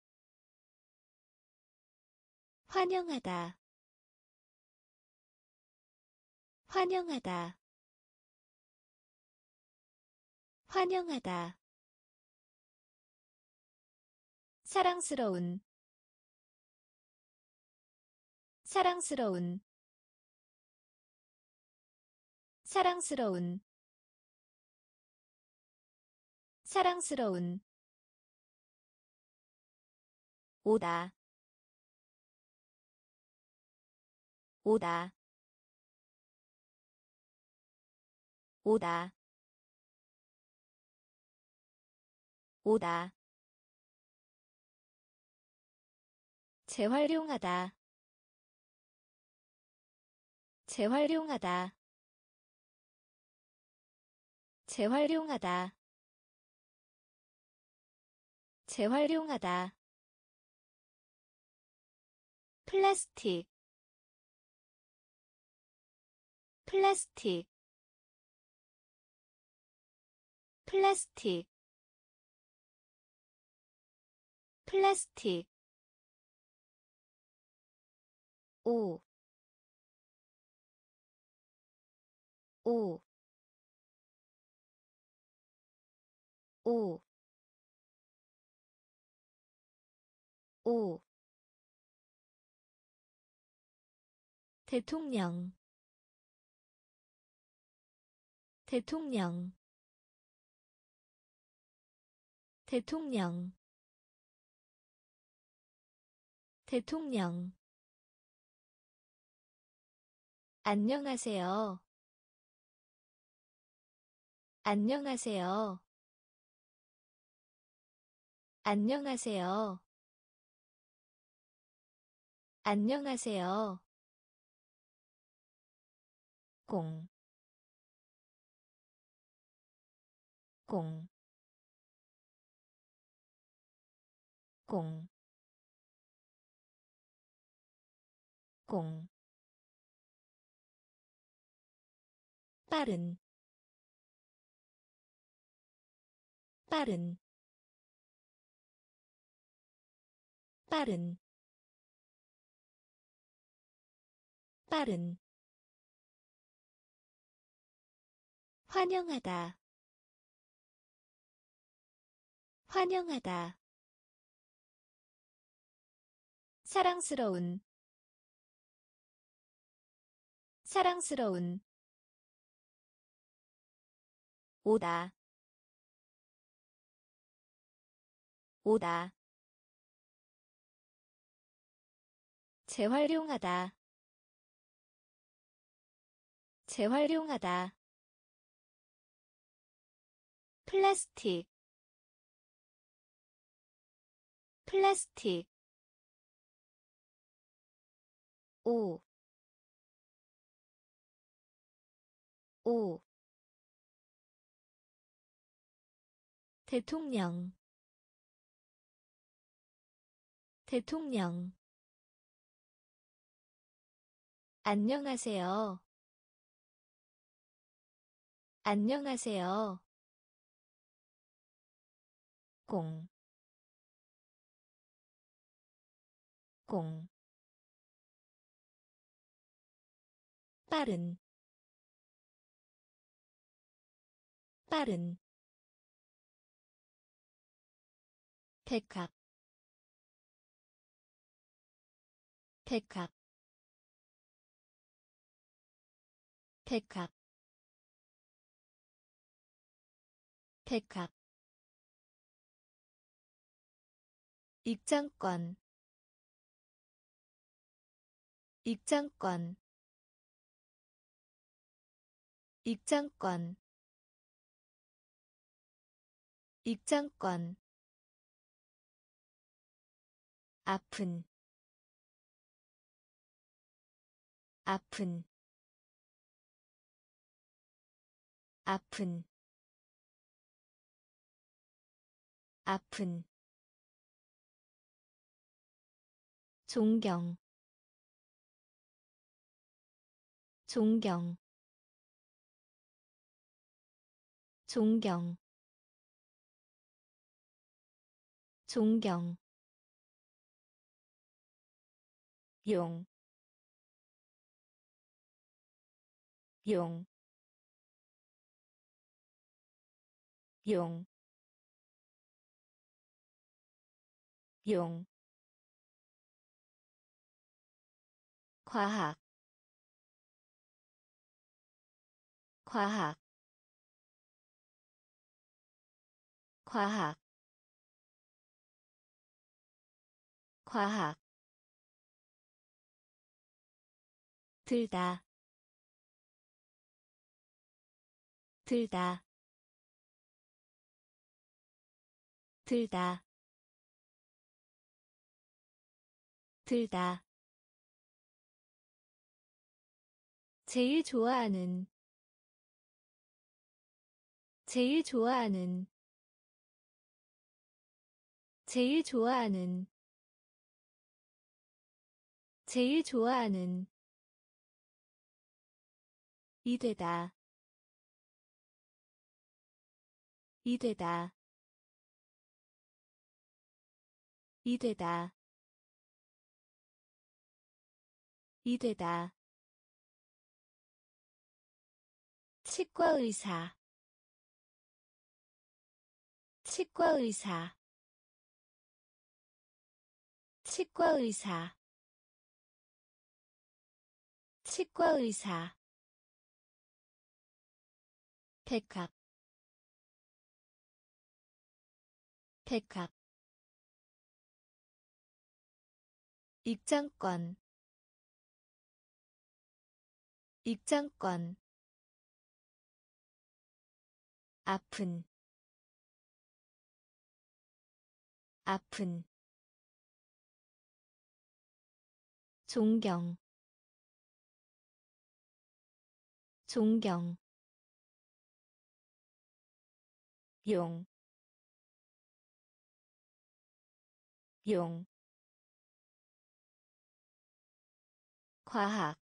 환영하다 환영하다 환영하다 사랑스러운 사랑스러운 사랑스러운 사랑스러운 오다 오다 오다 오다 재활용하다 재활용하다 재활용하다 재활용하다 플라스틱 플라스틱 플라스틱 플라스틱 오, 오, 오, 오. 대통령, 대통령, 대통령, 대통령. 안녕하세요, 안녕하세요, 안녕하세요, 안녕하세요. 공, 공, 공, 공. 빠른, 빠른, 빠른, 빠른. 환영하다, 환영하다. 사랑스러운, 사랑스러운. 오다, 오다 재활용하다 재활용하다 플라스틱 플라스틱 오 오 대통령 대통령 안녕하세요 안녕하세요 공, 공, 빠른, 빠른, 백합, 백합, 백합, 백합, 입장권, 입장권, 입장권, 입장권, 아픈, 아픈, 아픈, 아픈, 존경, 존경, 존경, 존경, 용, 용, 용, 용, 과학, 과학, 과학, 과학, 들다, 들다, 들다, 들다, 제일 좋아하는, 제일 좋아하는, 제일 좋아하는, 제일 좋아하는, 이되다, 이되다, 이되다, 이되다, 치과의사, 치과의사, 치과의사, 치과의사, 백합, 백합, 입장권, 입장권, 아픈, 아픈, 존경, 존경, 용, 용, 과학,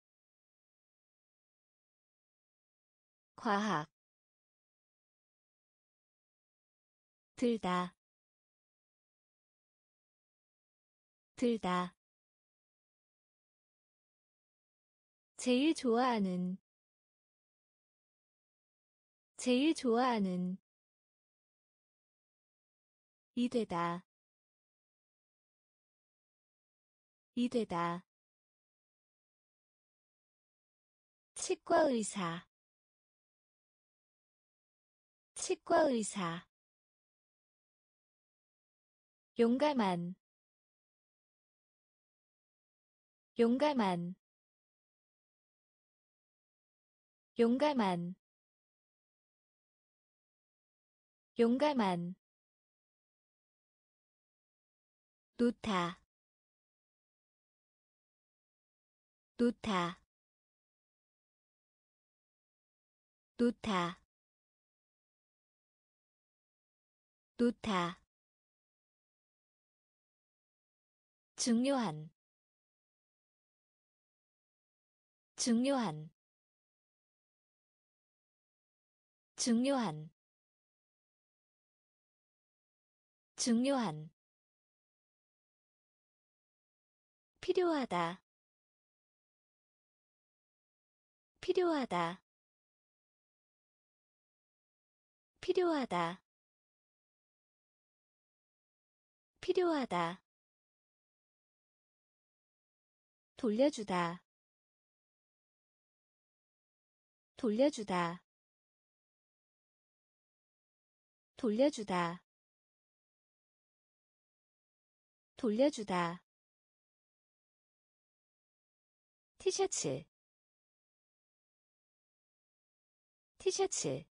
과학, 들다, 들다, 제일 좋아하는, 제일 좋아하는, 이되다, 이되다, 치과의사, 치과의사, 용감한 용감한 용감한 용감한 놓다 놓다 놓다 놓다 중요한 중요한 중요한 중요한 필요하다 필요하다 필요하다 필요하다 돌려주다 돌려주다 돌려주다 돌려주다 티셔츠 티셔츠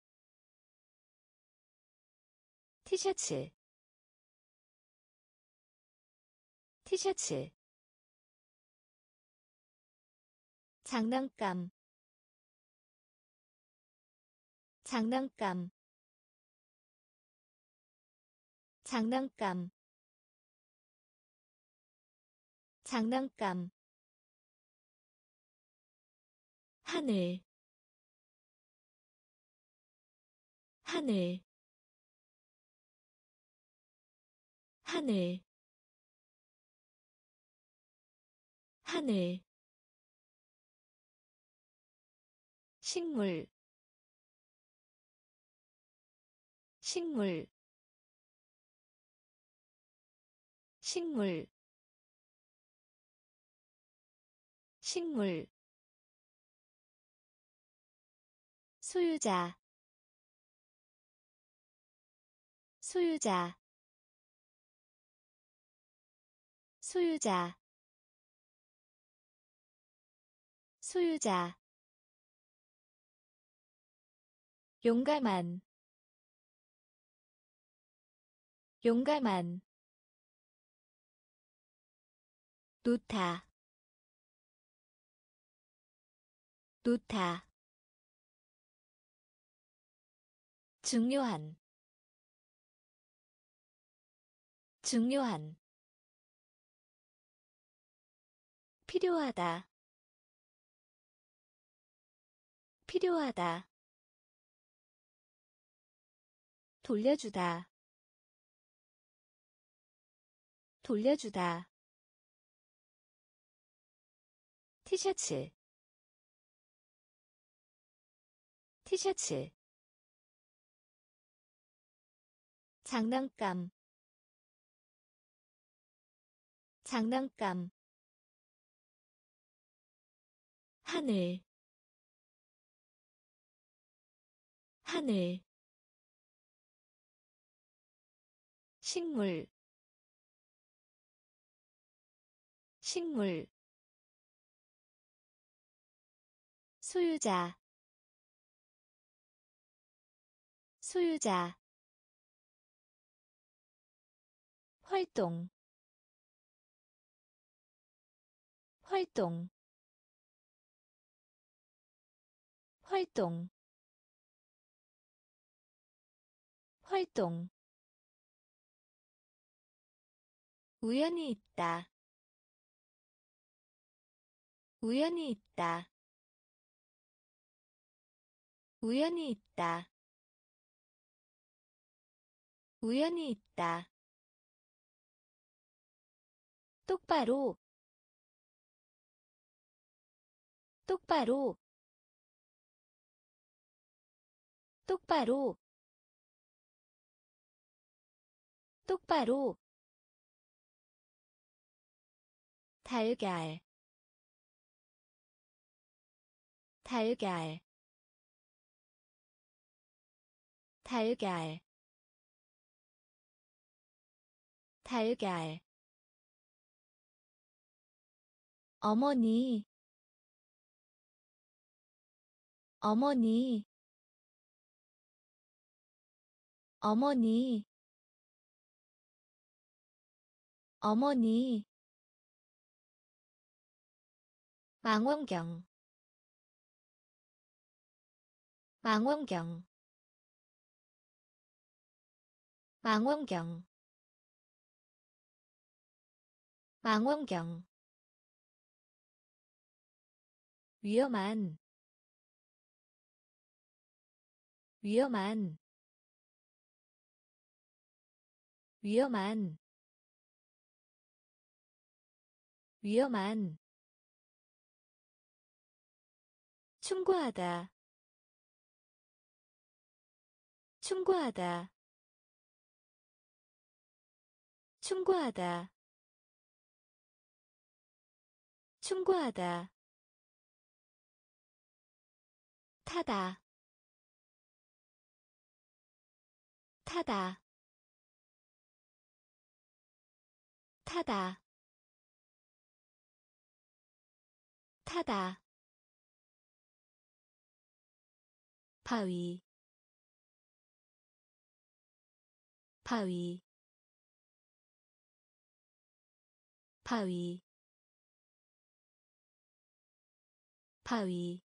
티셔츠 티셔츠 장난감 장난감 장난감 장난감 하늘 하늘 하늘 하늘 식물 식물 식물 식물 소유자 소유자 소유자 소유자 용감한 용감한 놓다 놓다 중요한 중요한 필요하다 필요하다 돌려주다 돌려주다 티셔츠 티셔츠 장난감 장난감 하늘 하늘 식물 식물 소유자 소유자 활동 활동 활동 활동 우연히 있다 우연히 있다 우연히 있다 우연히 있다 똑바로 똑바로 똑바로 똑바로 달걀 달걀 달걀 달걀 어머니 어머니 어머니 어머니 망원경 망원경 망원경 망원경 위험한 위험한 위험한 위험한 충고하다 충고하다 충고하다 충고하다 타다 타다 타다 타다 바위 바위 바위 바위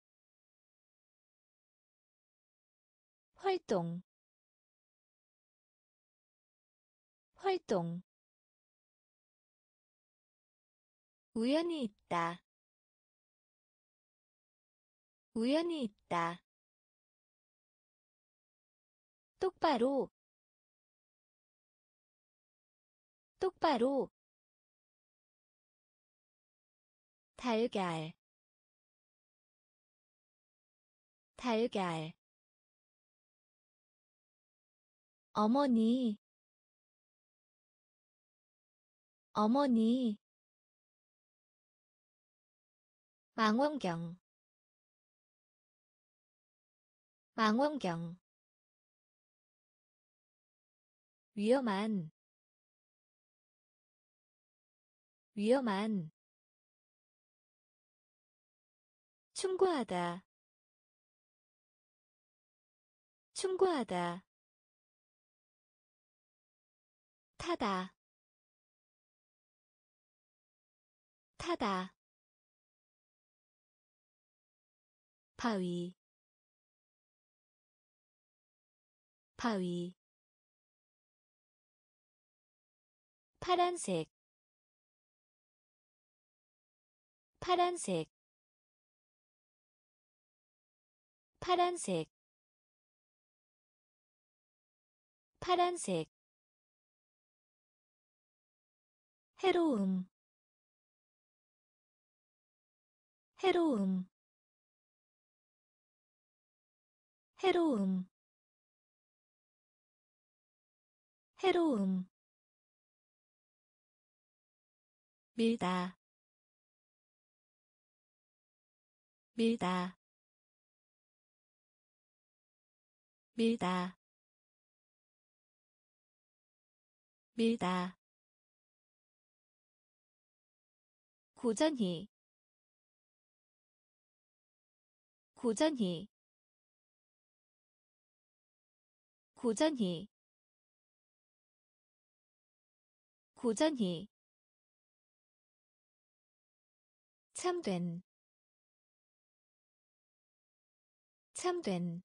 활동 활동 우연히 있다 우연히 있다 똑바로 똑바로 달걀 달걀 어머니 어머니 망원경 망원경 위험한 위험한 충고하다 충고하다 타다 타다 바위 바위 파란색 파란색 파란색 파란색 해로움 해로움 해로움 해로움 밀다 밀다 밀다 밀다 고전히 고전히 고전히 고전히 참된 참된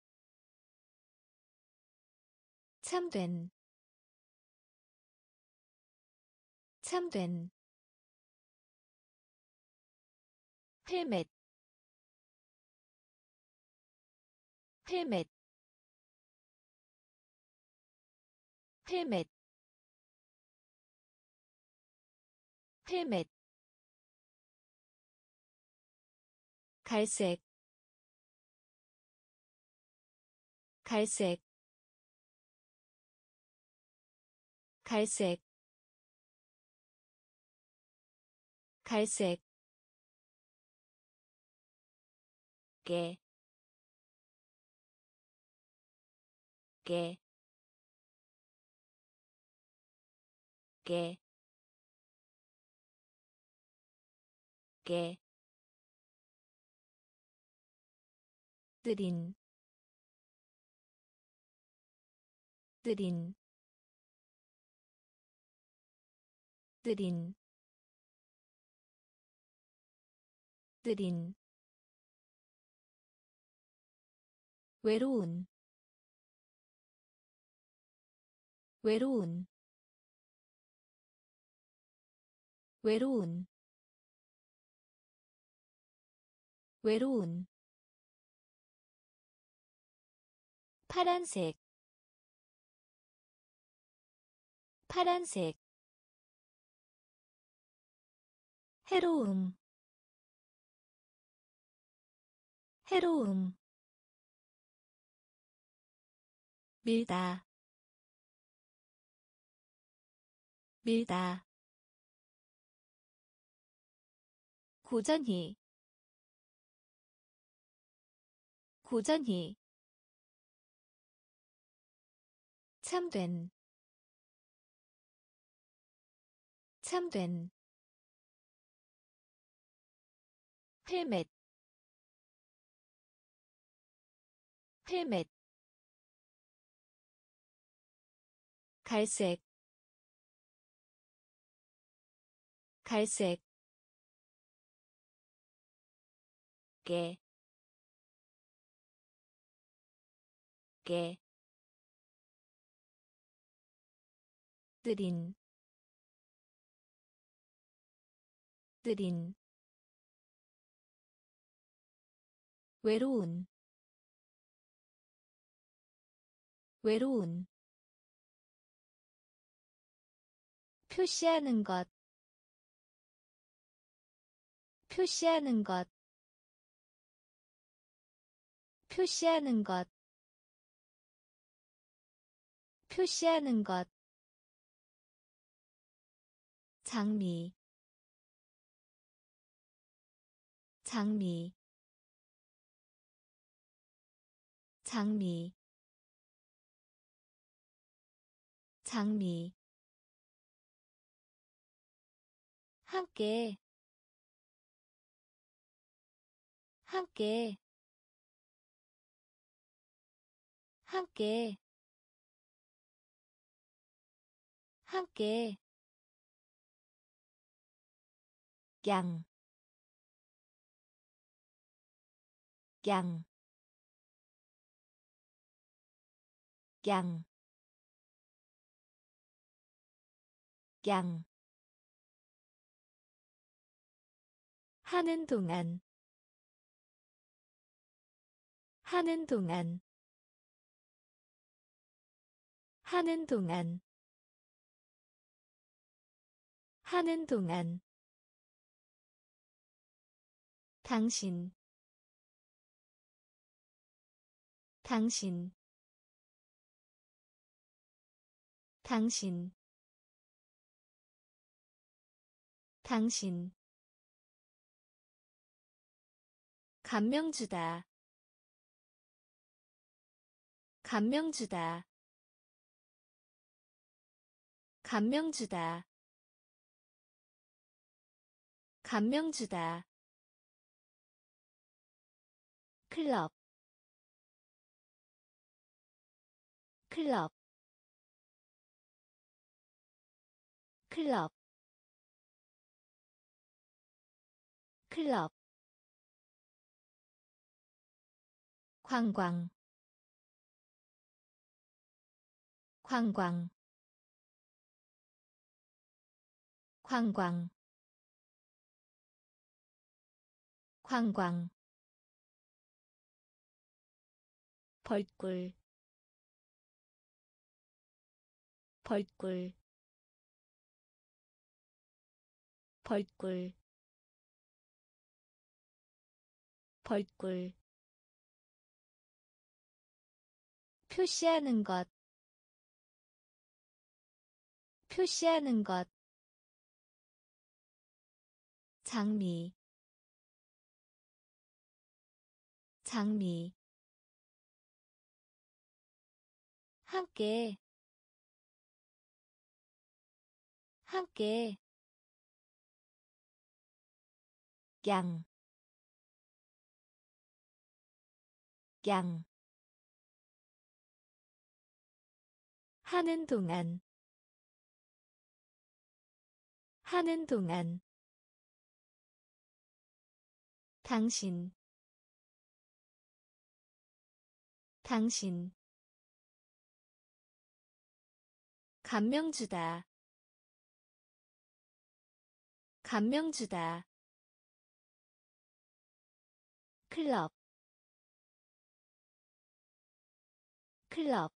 참된 참된 헬멧 헬멧 헬멧 헬멧 갈색 갈색 갈색 갈색 깨, 깨, 깨, 깨, 느린, 느린, 느린, 느린, 외로운, 외로운, 외로운, 외로운, 파란색, 파란색, 해로움, 해로움, 밀다, 밀다, 고전히, 고전히, 참된, 참된, 헬멧, 헬멧, 갈색, 갈색, 깨, 깨, 느린, 느린, 외로운, 외로운, 표시하는 것, 표시하는 것, 표시하는 것, 표시하는 것, 장미, 장미, 장미, 장미, 함께, 함께, 함께, 함께, 양, 양, 양, 양, 하는 동안, 하는 동안, 하는 동안, 하는 동안, 당신, 당신, 당신, 당신, 감명 주다, 감명 주다, 감명 주다, 감명 주다, 클럽, 클럽, 클럽, 클럽, 관광, 관광, 관광, 관광, 벌꿀, 벌꿀, 벌꿀, 벌꿀, 표시하는 것, 표시하는 것, 장미, 장미, 함께, 함께 양, 양 하는 동안 하는 동안 당신 당신 감명 주다 감명 주다 클럽 클럽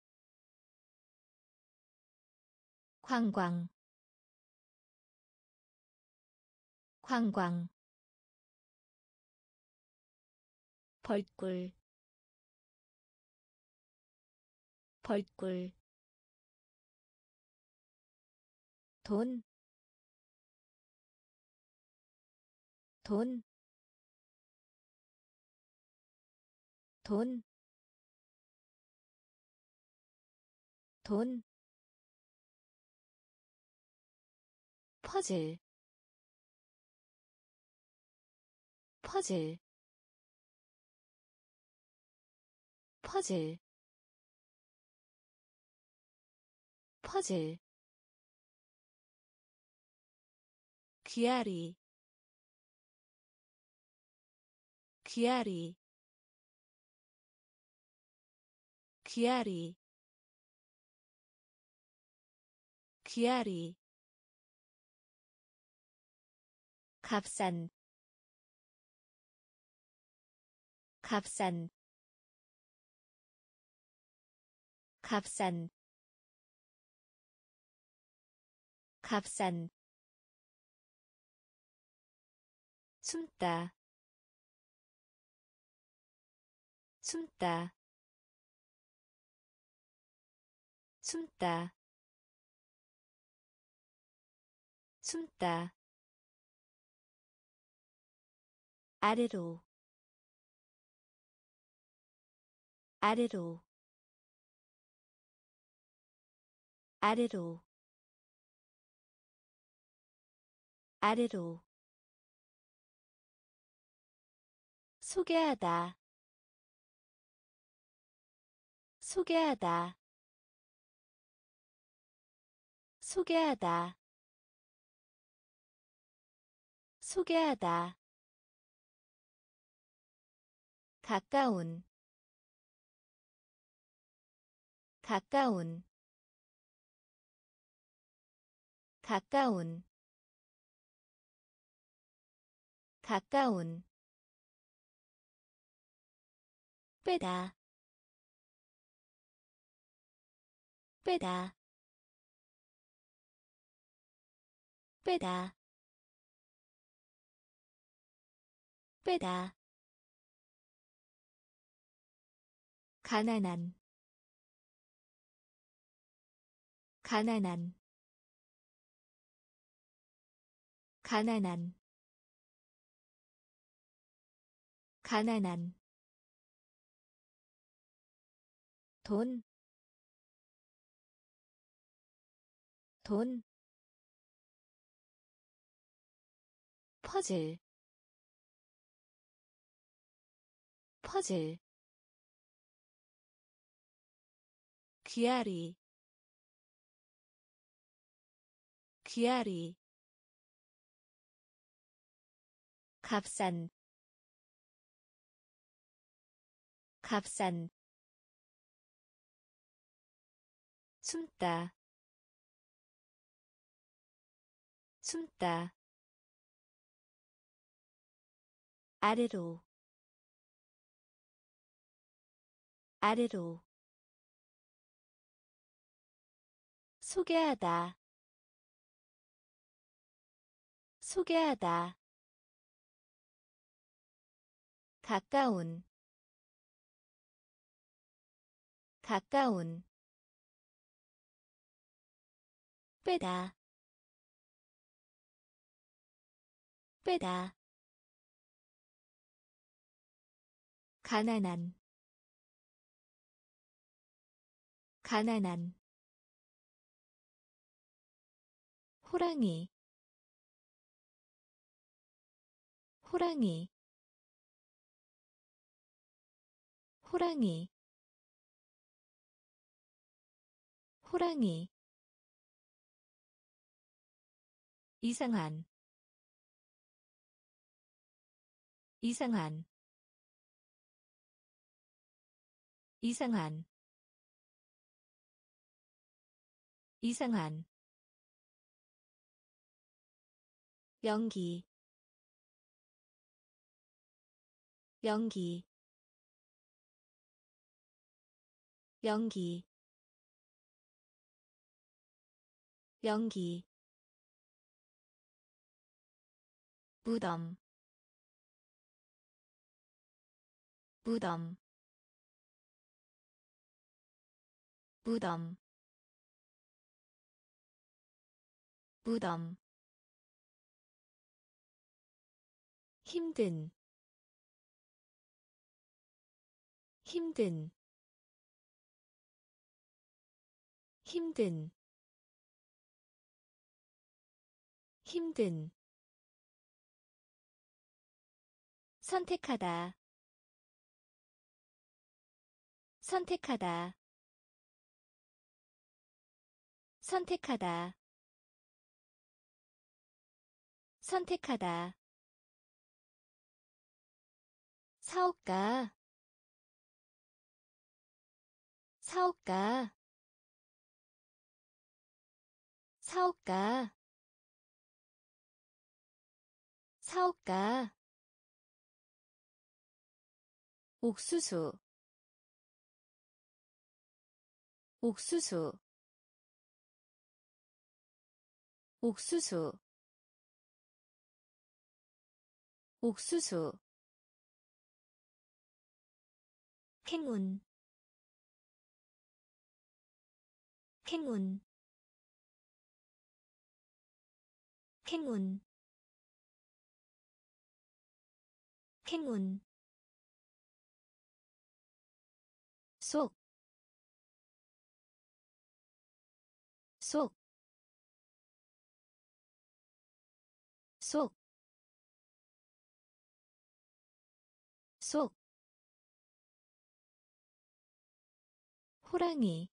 관광 관광 벌꿀 벌꿀 돈, 돈, 돈, 돈, 퍼즐, 퍼즐, 퍼즐, 퍼즐, 귀아리, 귀아리, 귀아리, 귀아리, 값싼, 값싼, 값싼, 값싼, 숨다, 숨다, 숨다, 숨다, 아래로, 아래로, 아래로, 아래로, 소개하다, 소개하다, 소개하다, 소개하다, 가까운, 가까운, 가까운, 가까운, 빼다, 빼다, 빼다, 빼다, 가난한, 가난한, 가난한, 가난한, 돈, 돈, 퍼즐, 퍼즐, 귀아리, 귀아리, 값싼, 값싼, 숨다, 숨다, 아래로, 아래로, 소개하다, 소개하다, 가까운, 가까운, 빼다, 빼다, 가난한, 가난한, 호랑이 호랑이 호랑이 호랑이 이상한 이상한 이상한 이상한 연기 연기 연기 연기 무덤 무덤 무덤 무덤 힘든 힘든 힘든 힘든 선택하다 선택하다 선택하다 선택하다 사업가 사업가 사업가 사업가 옥수수 옥수수 옥수수 옥수수 행운 행운 행운 행운 속, 속, 속, 속, 호랑이,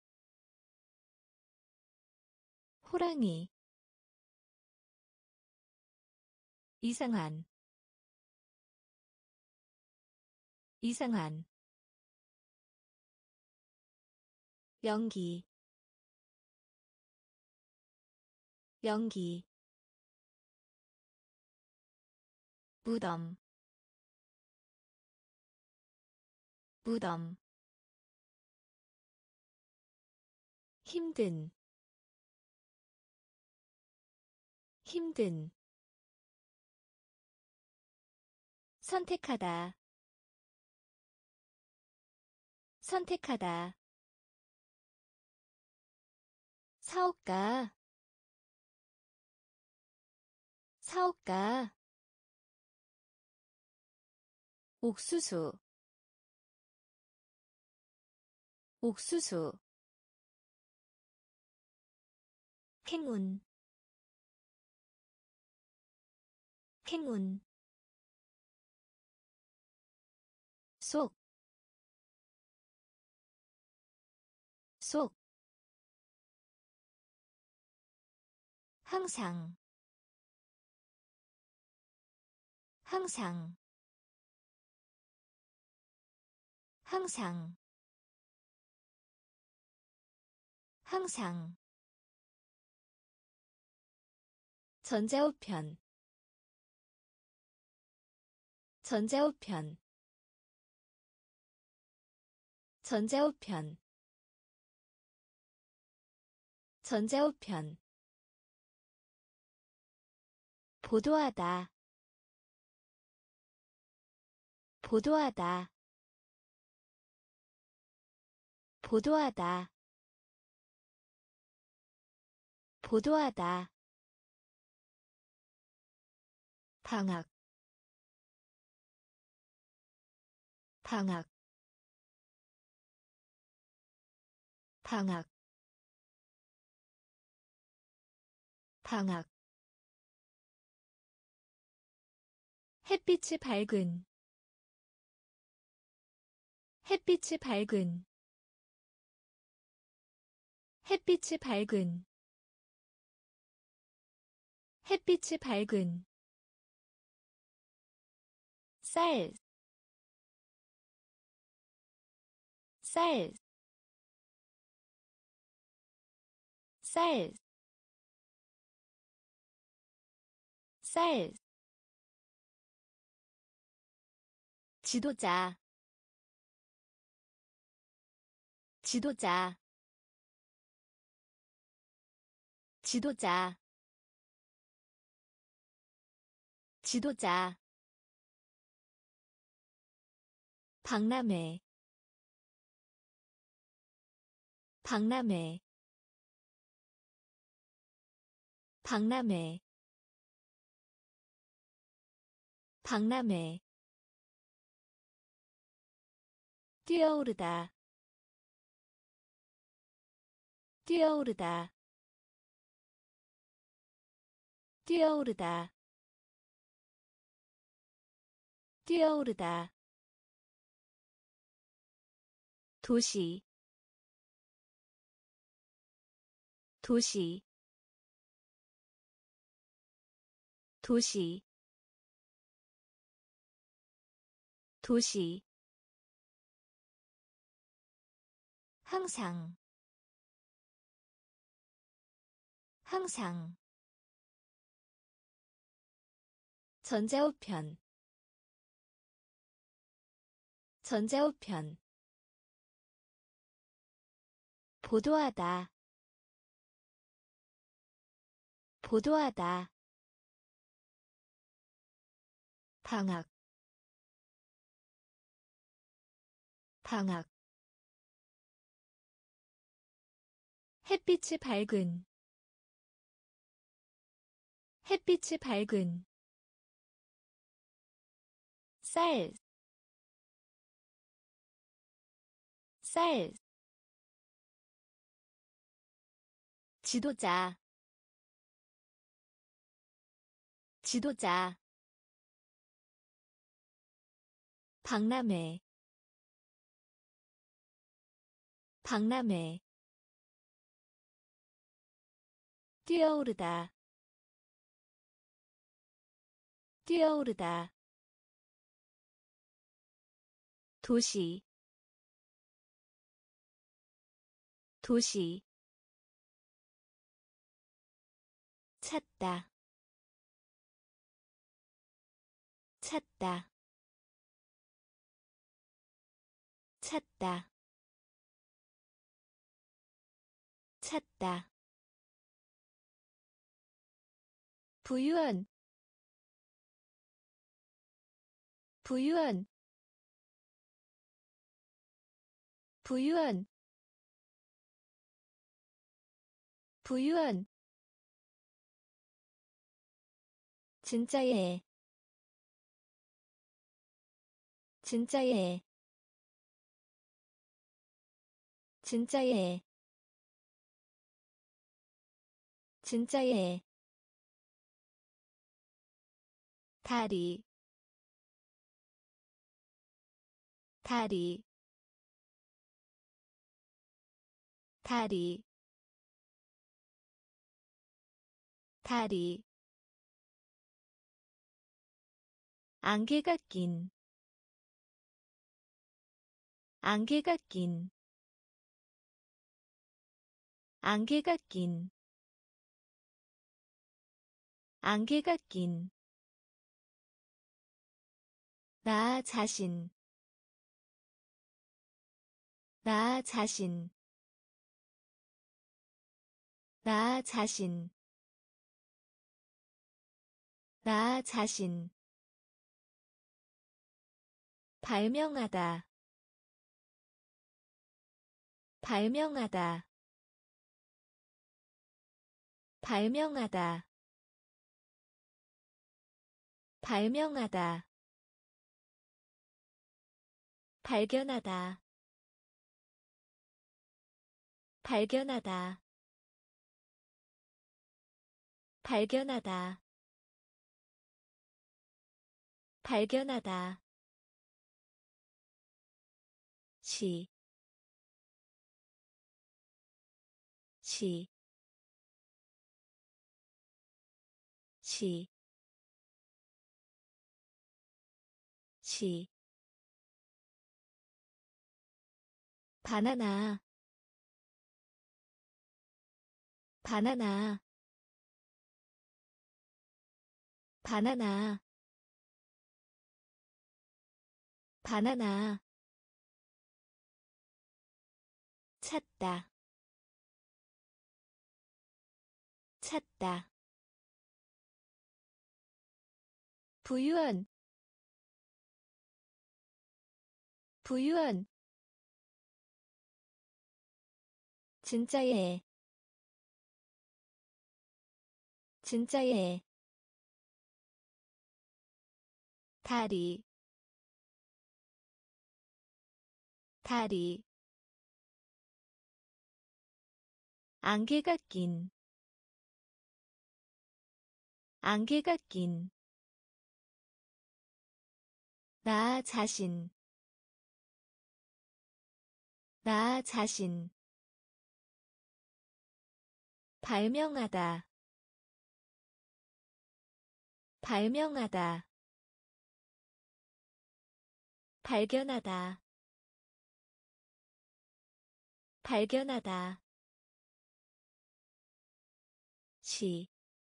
호랑이, 이상한, 이상한, 연기, 연기, 무덤, 무덤, 힘든, 힘든, 선택하다, 선택하다, 사업가, 사업가, 옥수수, 옥수수, 행운, 행운, 속, 속, 항상, 항상, 항상, 항상, 전자우편, 전자우편, 전자우편, 전자우편, 보도하다, 보도하다, 보도하다, 보도하다, 방학, 방학, 방학, 방학 햇빛이 밝은 햇빛이 밝은 햇빛이 밝은 햇빛이 밝은 쌀, 쌀, 쌀, 쌀, 지도자, 지도자, 지도자, 지도자, 박람회, 박람회, 박람회, 박람회, 뛰어오르다, 뛰어오르다, 뛰어오르다, 뛰어오르다, 도시, 도시, 도시, 도시, 항상, 항상, 전자우편, 전자우편, 보도하다, 보도하다, 방학, 방학, 햇빛이 밝은 햇빛이 밝은 쌀, 쌀, 지도자, 지도자, 박람회, 박람회, 뛰어오르다, 뛰어오르다, 도시, 도시, 찾다, 찾다, 찾다, 찾다, 부유한, 부유한, 부유한, 부유한, 진짜예, 진짜예, 진짜예, 진짜예, 다리, 다리, 다리, 다리, 안개가 낀, 안개가 낀, 안개가 낀, 안개가 낀, 나 자신, 나 자신, 나 자신, 나 자신, 발명하다, 발명하다, 발명하다, 발명하다, 발견하다, 발견하다, 발견하다, 발견하다, 시, 시, 시, 시, 바나나, 바나나, 바나나, 바나나, 찾다, 찾다, 부유한, 부유한, 진짜예, 진짜예, 다리, 다리, 안개가 낀, 안개가 낀, 나 자신, 나 자신, 발명하다, 발명하다, 발견하다, 발견하다, 시,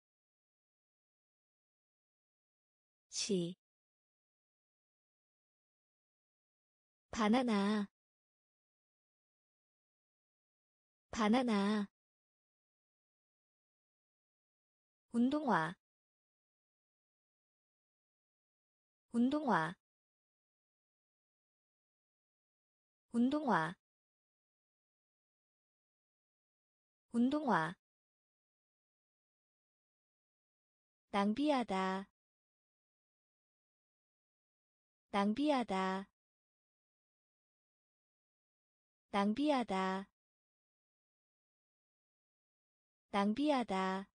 시, 바나나, 바나나, 운동화, 운동화, 운동화, 운동화, 낭비하다, 낭비하다, 낭비하다, 낭비하다,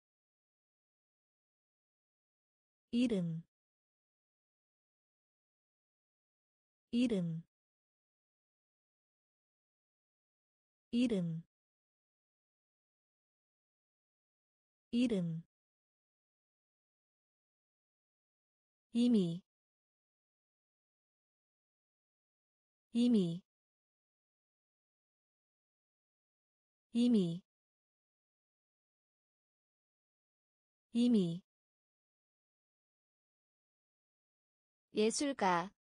이름, 이름, 이름, 이름, 이미, 이미, 이미, 이미, 예술가,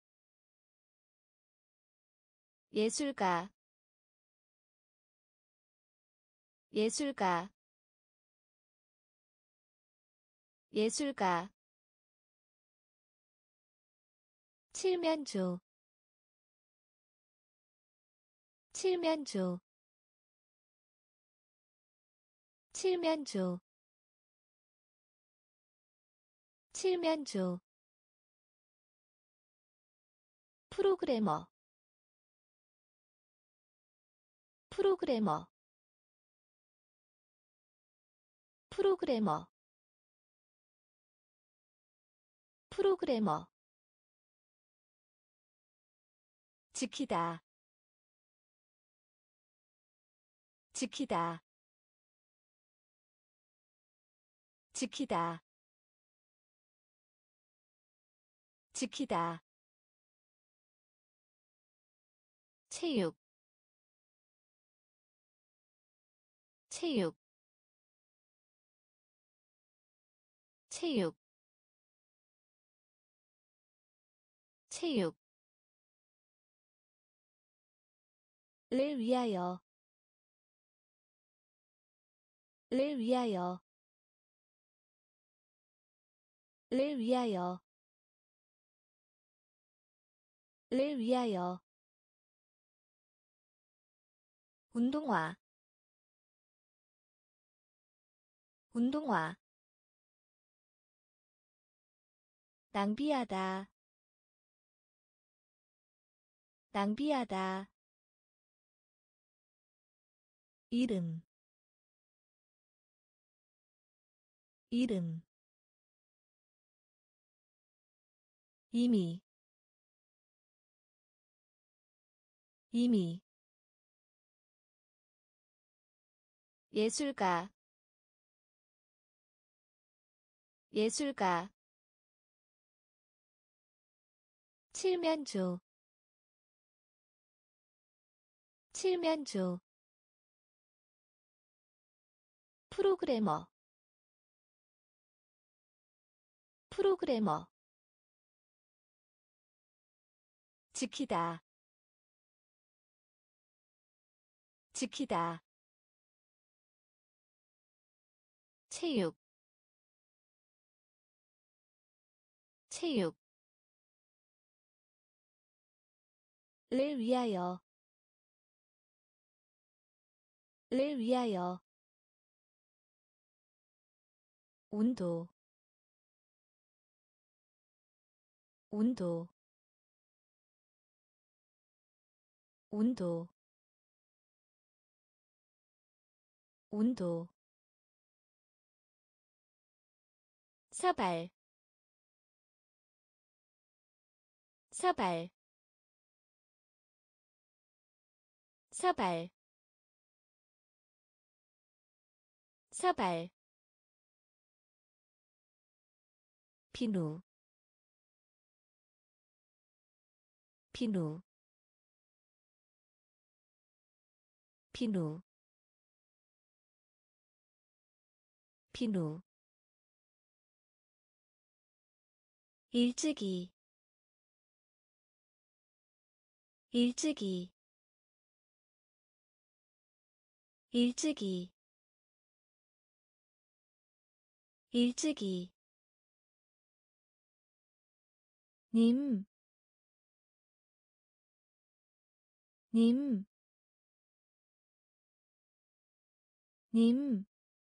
예술가, 예술가, 예술가, 칠면조, 칠면조, 칠면조, 칠면조, 프로그래머, 프로그래머, 프로그래머, 프로그래머, 지키다, 지키다, 지키다, 지키다, 체육, 체육, 체육, 체육, 를 위하여, 를 위하여, 를 위하여, 를 위하여, 운동화, 운동화, 낭비하다, 낭비하다, 이름, 이름 이미 이미 예술가 예술가 칠면조 칠면조 프로그래머 프로그래머 지키다 지키다 체육 체육 를 위하여 를 위하여 온도 온도 온도 온도 사발 사발 사발 사발 비누 비누 비누 비누 일찍이 일찍이 일찍이 일찍이 님, 님, 님,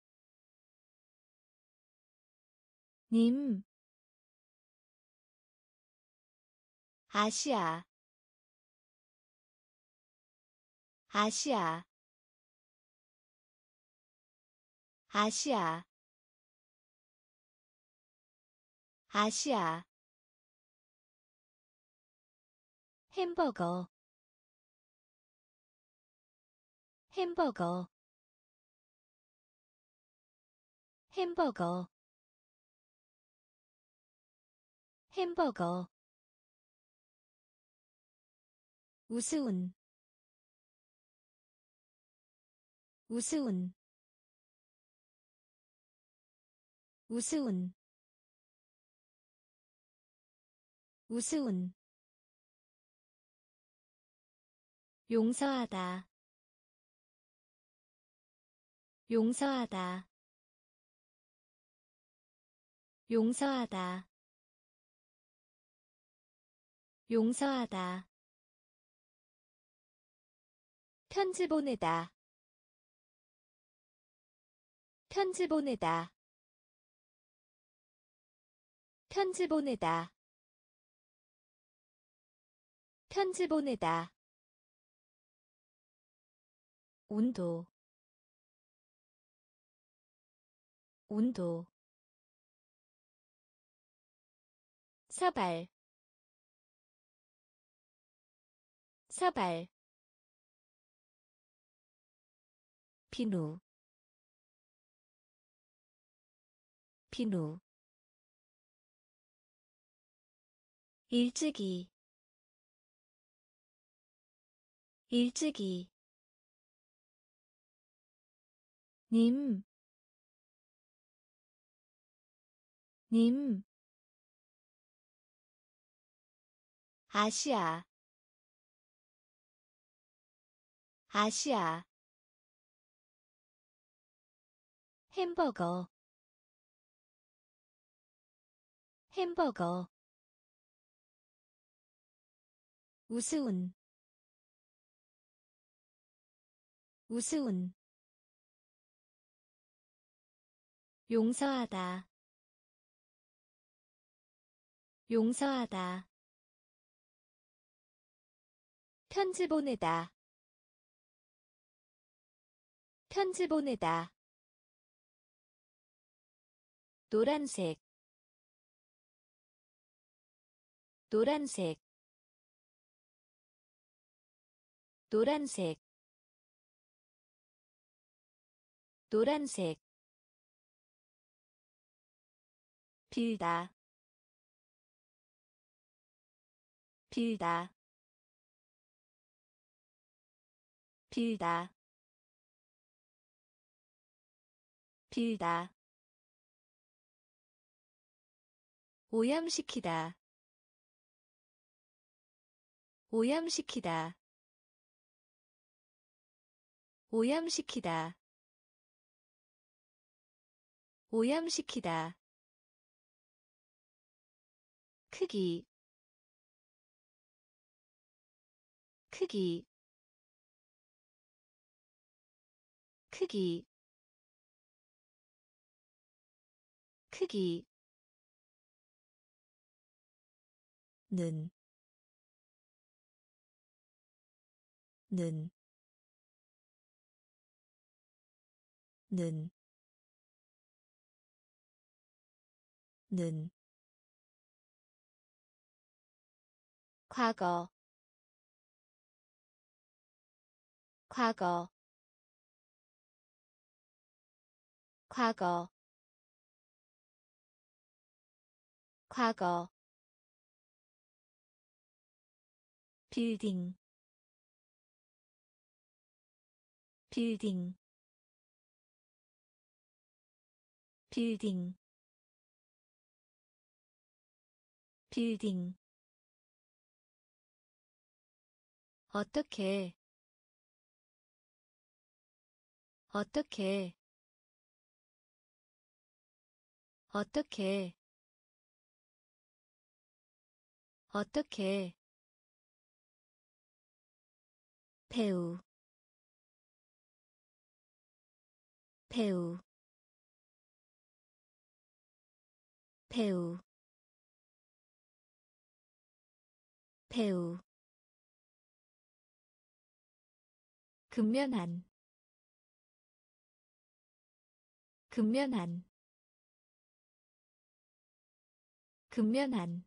님, 아시아, 아시아, 아시아, 아시아, 햄버거, 햄버거, 햄버거, 햄버거, 우스운, 우스운, 우스운, 우스운, 용서하다, 용서하다, 용서하다, 용서하다, 편지 보내다, 편지 보내다, 편지 보내다, 편지 보내다, 온도, 온도, 사발, 사발, 비누, 비누, 일찍이, 일찍이, 님, 님, 아시아, 아시아, 햄버거, 햄버거, 우스운, 우스운, 용서하다, 용서하다, 편지 보내다, 편지 보내다, 노란색 노란색 노란색 노란색 빌다 빌다 빌다 빌다 오염시키다 오염시키다 오염시키다 오염시키다 크기 크기 크기 크기 는, 는, 는, 는, 과거, 과거, 과거, 과거, 빌딩, 빌딩, 빌딩, 빌딩 어떻게 어떻게 어떻게 어떻게 배우 배우 배우 배우 근면한 근면한 근면한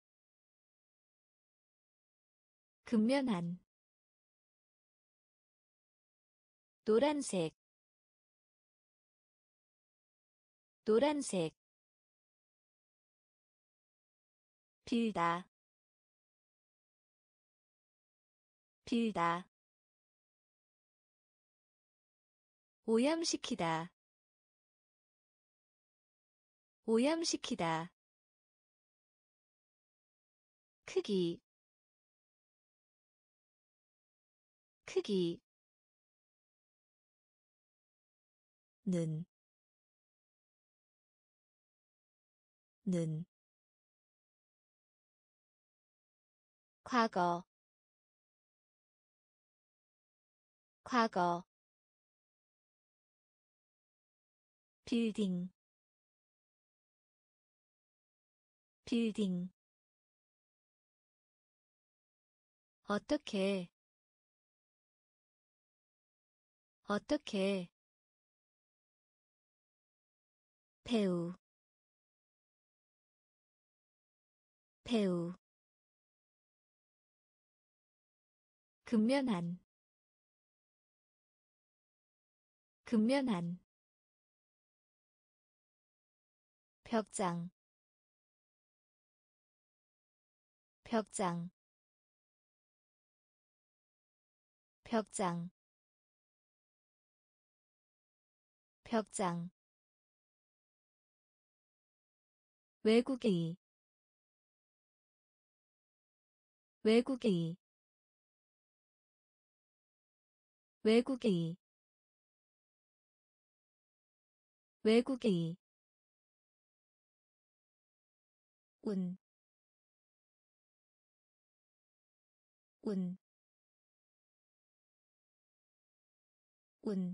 근면한 노란색 노란색 빌다 빌다 오염시키다 오염시키다 크기 크기 는, 는, 과거, 과거, 빌딩, 빌딩 어떻게 어떻게 배우 배우 근면한 근면한 벽장 벽장 벽장 벽장 외국의 외국의 외국의 외국의 운, 운, 운,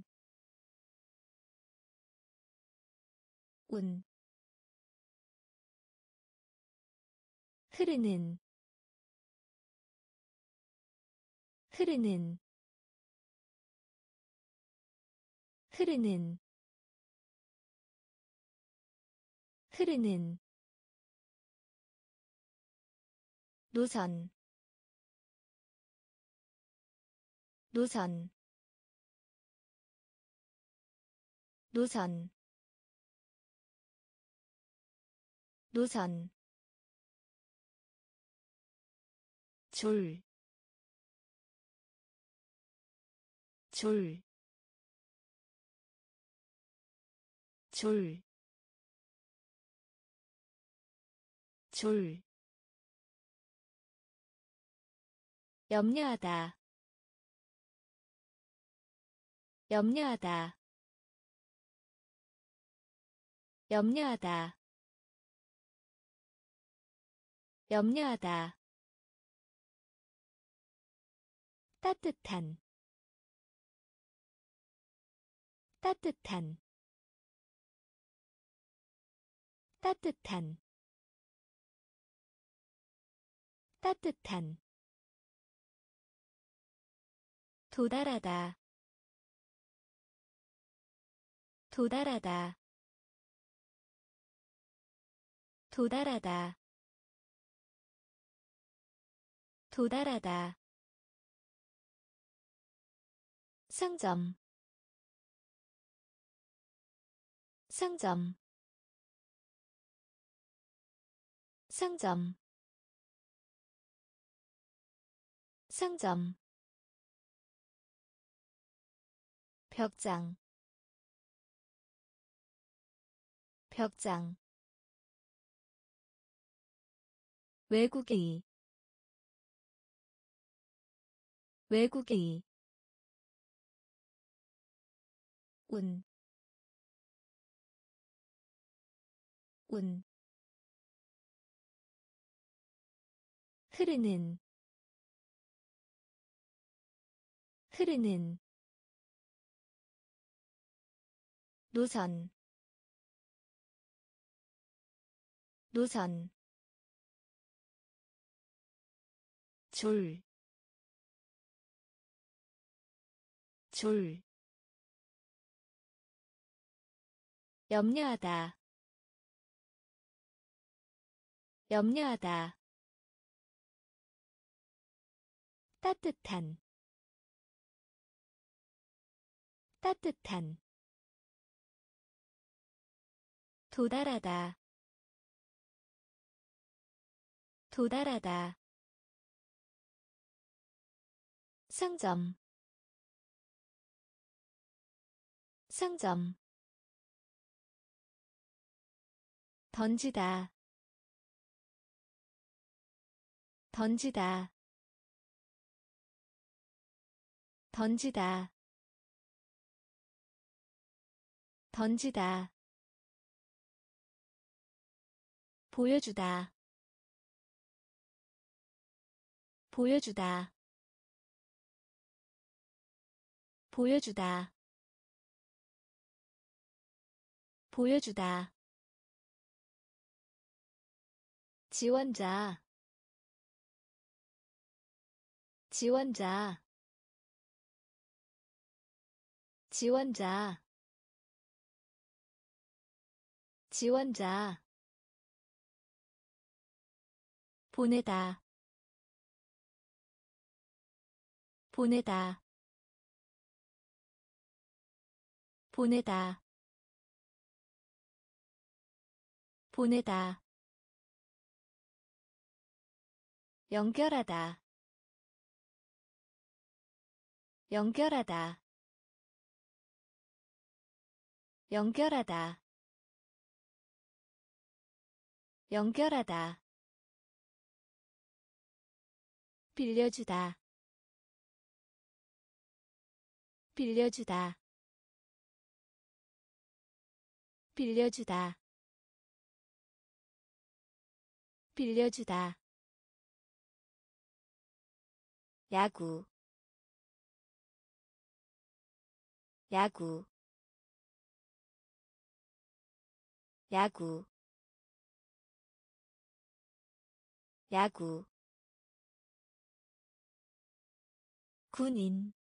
운, 흐르는, 흐르는, 흐르는, 흐르는 노선 노선 노선 노선 줄, 줄, 줄, 줄. 염려하다, 염려하다, 염려하다, 염려하다. 따뜻한, 따뜻한, 따뜻한, 따뜻한. 도달하다, 도달하다, 도달하다, 도달하다. 상점, 상점, 상점, 상점. 벽장, 벽장. 외국의, 외국의. 운, 운. 흐르는, 흐르는. 노선, 노선. 줄, 줄. 염려하다, 염려하다. 따뜻한, 따뜻한. 도달하다, 도달하다. 상점, 상점. 던지다, 던지다, 던지다, 던지다. 보여주다, 보여주다, 보여주다, 보여주다. 지원자, 지원자, 지원자, 지원자. 보내다, 보내다, 보내다, 보내다. 연결하다, 연결하다, 연결하다, 연결하다. 빌려주다, 빌려주다, 빌려주다, 빌려주다. 야구, 야구, 야구, 야구. 군인,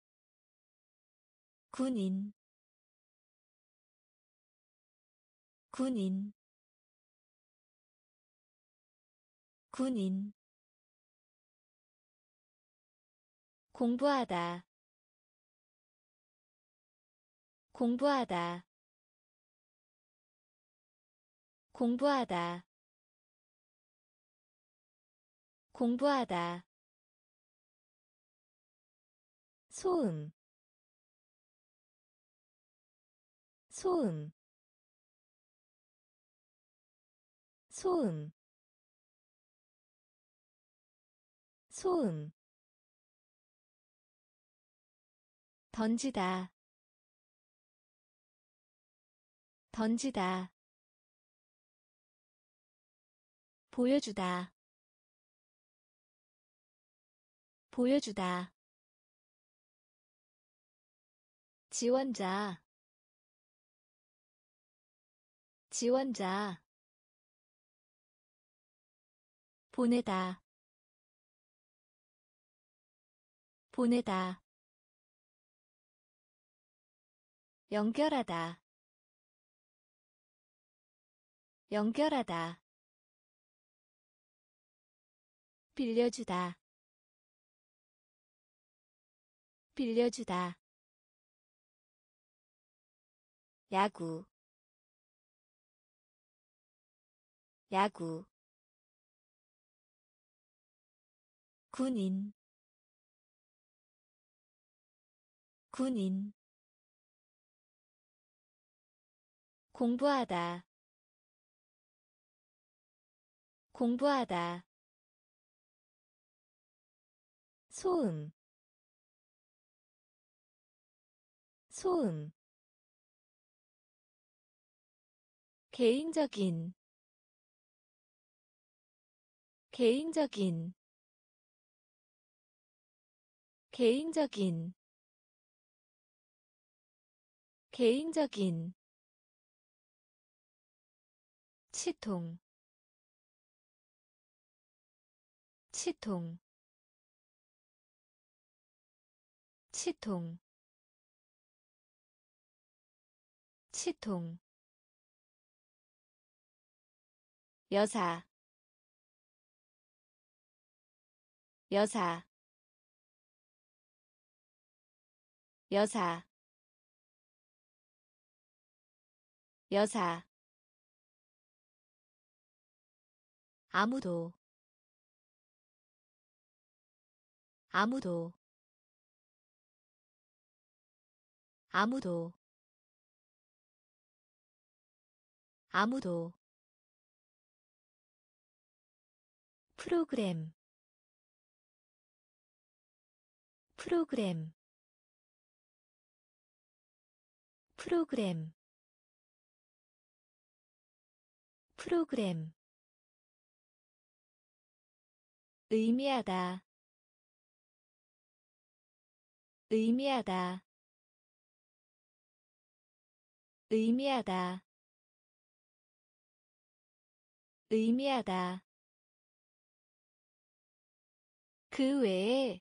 군인, 군인 군인 공부하다 공부하다 공부하다 공부하다 소음 소음 소음 소음 던지다 던지다 보여주다 보여주다 지원자 지원자 보내다 보내다 연결하다 연결하다 빌려주다 빌려주다 야구 야구 군인 군인 공부하다 공부하다 소음 소음 개인적인 개인적인 개인적인 개인적인 치통 치통 치통 치통 여사 여사 여사 여사 아무도 아무도 아무도 아무도 프로그램 프로그램 프로그램 프로그램 의미하다 의미하다 의미하다 의미하다 그 외에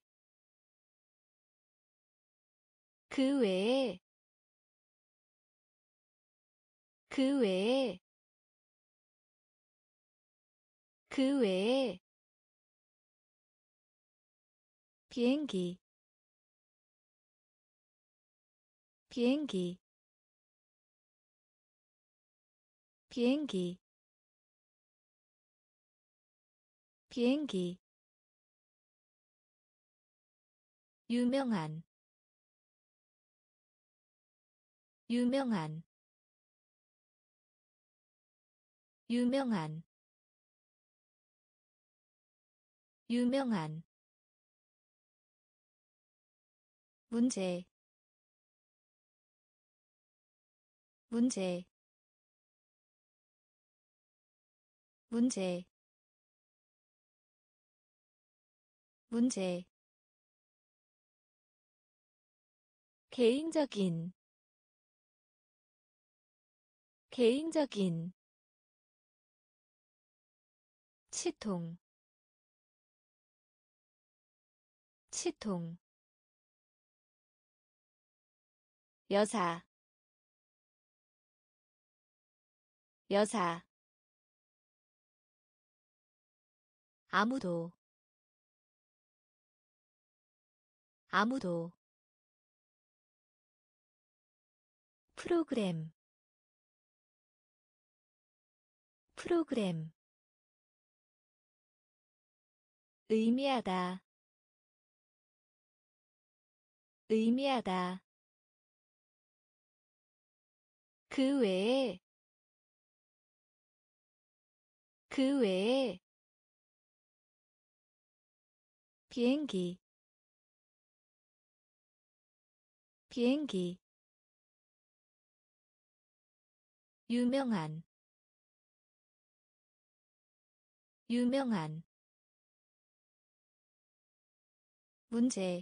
그 외에 그 외에 그 외에 비행기 비행기 비행기 비행기 유명한 유명한 유명한 유명한 문제 문제 문제 문제 개인적인 개인적인 치통 치통 여사 여사 아무도 아무도 프로그램 프로그램 의미하다 의미하다 그 외에 그 외에 비행기 비행기 유명한 유명한 문제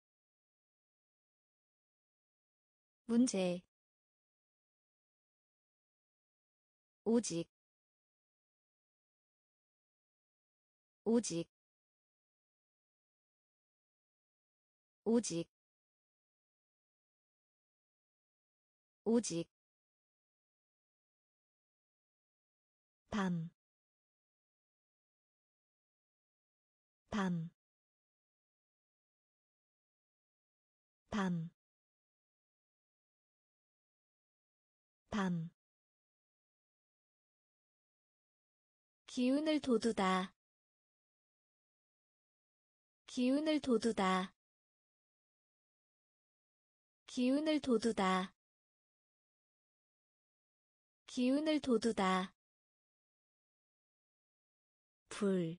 문제 오직 오직 오직 오직 밤, 밤, 밤, 밤. 기운을 돋우다, 기운을 돋우다, 기운을 돋우다, 기운을 돋우다. 불,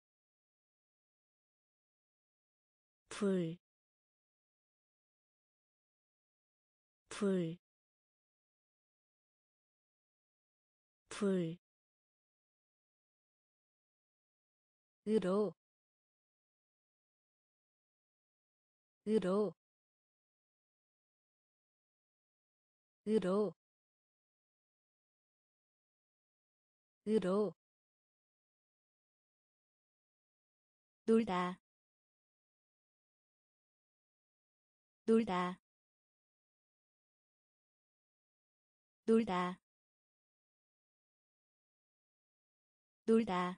불, 불, 불. 으로, 으로, 으로, 으로. 놀다, 놀다, 놀다, 놀다.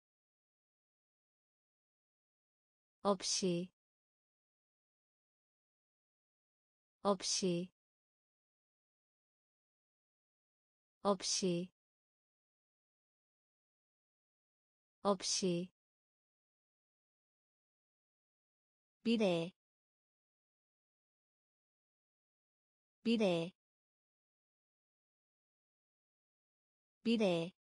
없이, 없이, 없이, 없이. 미래, 미래, 미래,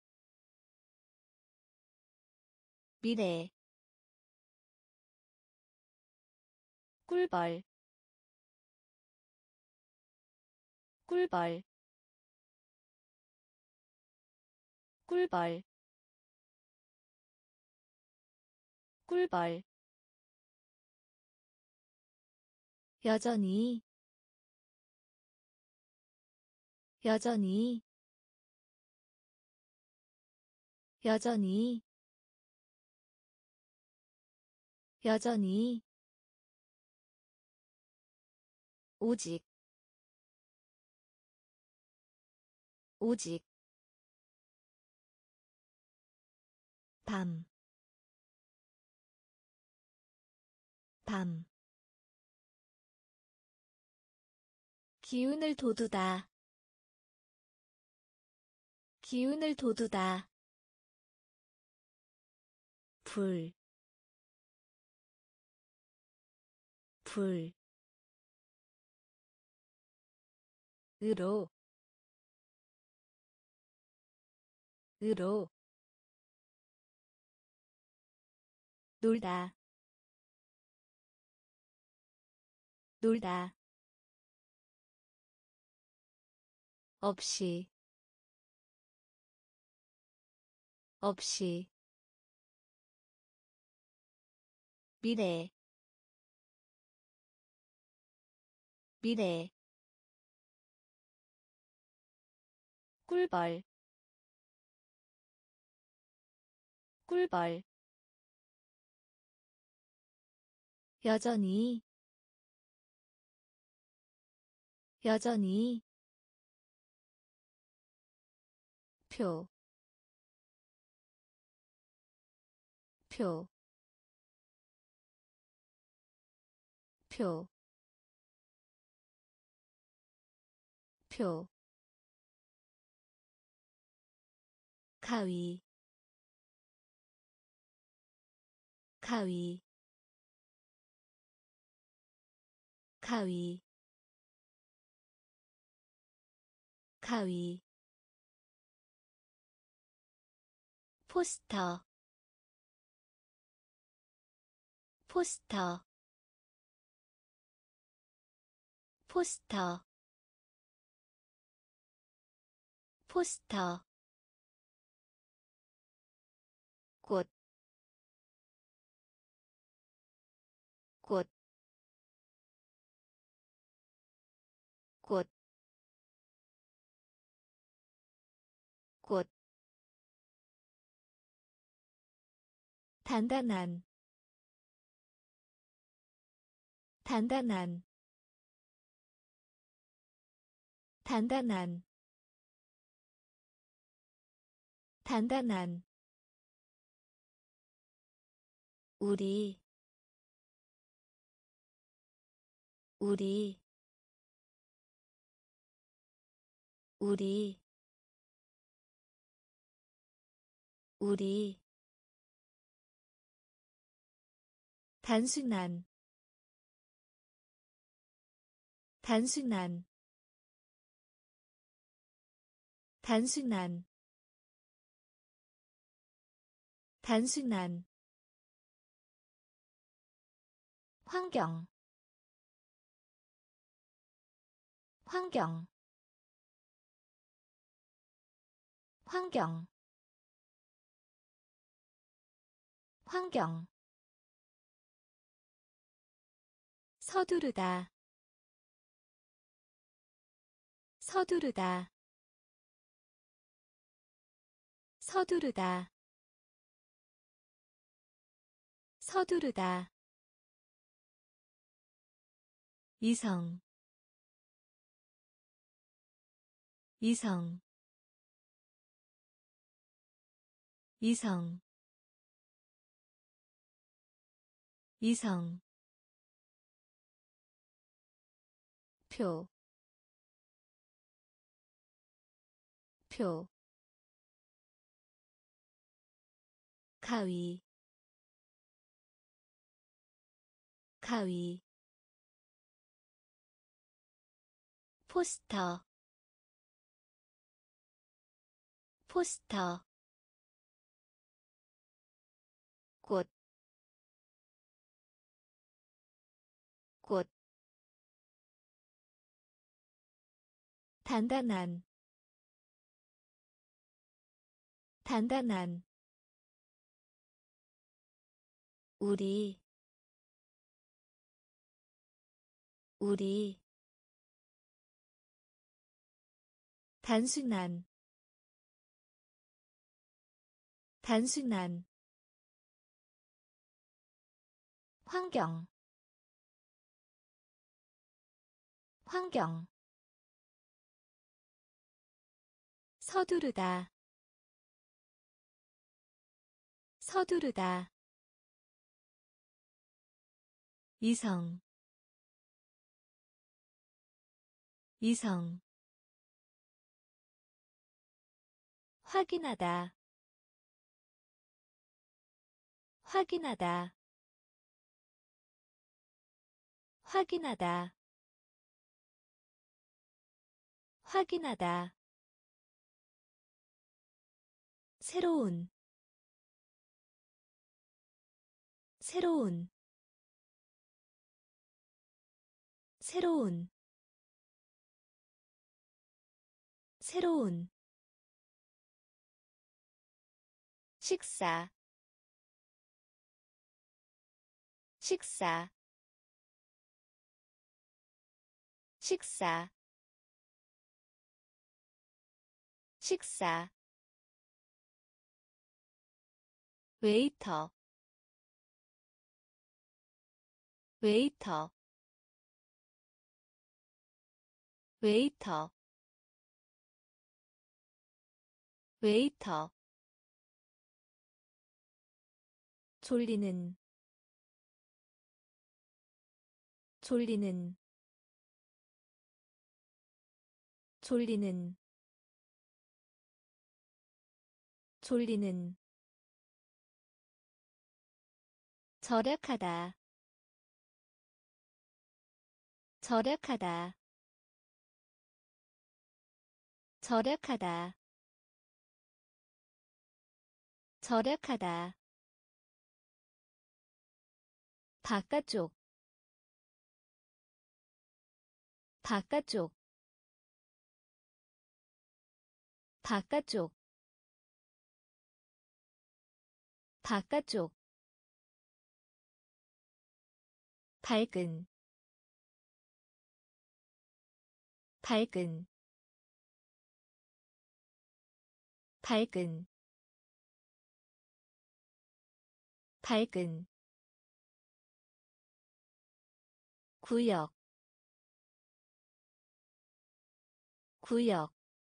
미래. 꿀벌, 꿀벌, 꿀벌, 꿀벌. 여전히, 여전히, 여전히, 여전히. 오직, 오직. 밤, 밤. 기운을 돋우다, 기운을 돋우다. 불, 불. 으로, 으로. 놀다, 놀다. 없이, 없이. 미래, 미래. 꿀벌, 꿀벌. 여전히, 여전히. 표, 표, 표, 표, 가위, 가위, 가위, 가위, 포스터, 포스터, 포스터, 포스터, 꽃, 꽃, 꽃, 꽃, 단단한, 단단한, 단단한, 단단한, 우리, 우리, 우리, 우리, 단순한, 단순한, 단순한, 단순한, 환경, 환경, 환경, 환경, 서두르다, 서두르다, 서두르다, 서두르다, 이성, 이성, 이성, 이성, 표, 표, 가위, 가위, 포스터, 포스터, 꽃, 꽃, 단단한, 단단한, 우리, 우리, 단순한, 단순한, 환경, 환경, 서두르다, 서두르다, 이성, 이성, 확인하다, 확인하다, 확인하다, 확인하다, 새로운, 새로운, 새로운, 새로운, 식사, 식사, 식사, 식사, 웨이터, 웨이터, 웨이터, 웨이터 졸리는 졸리는 졸리는 졸리는 절약하다 절약하다 절약하다 절약하다 바깥쪽 바깥쪽 바깥쪽 바깥쪽 밝은 밝은 밝은 밝은 구역 구역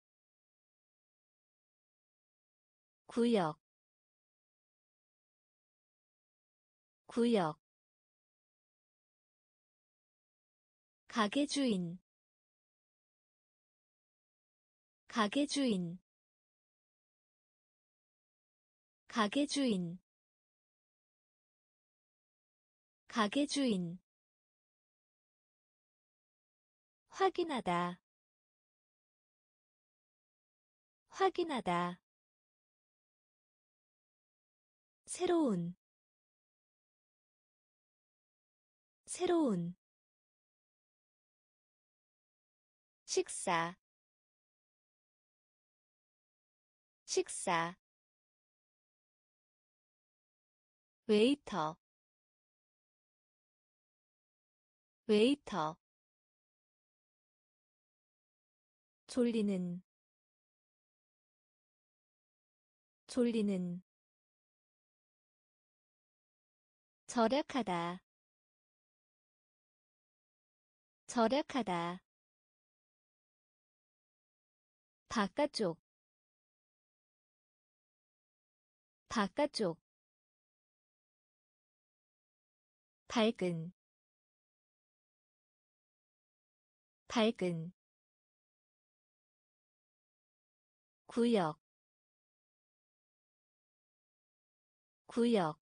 구역 구역 가게 주인 가게 주인 가게 주인 가게 주인 확인하다 확인하다 새로운 새로운 식사 식사 웨이터 웨이터 졸리는 졸리는 절약하다 절약하다 바깥쪽 바깥쪽 밝은 밝은 구역 구역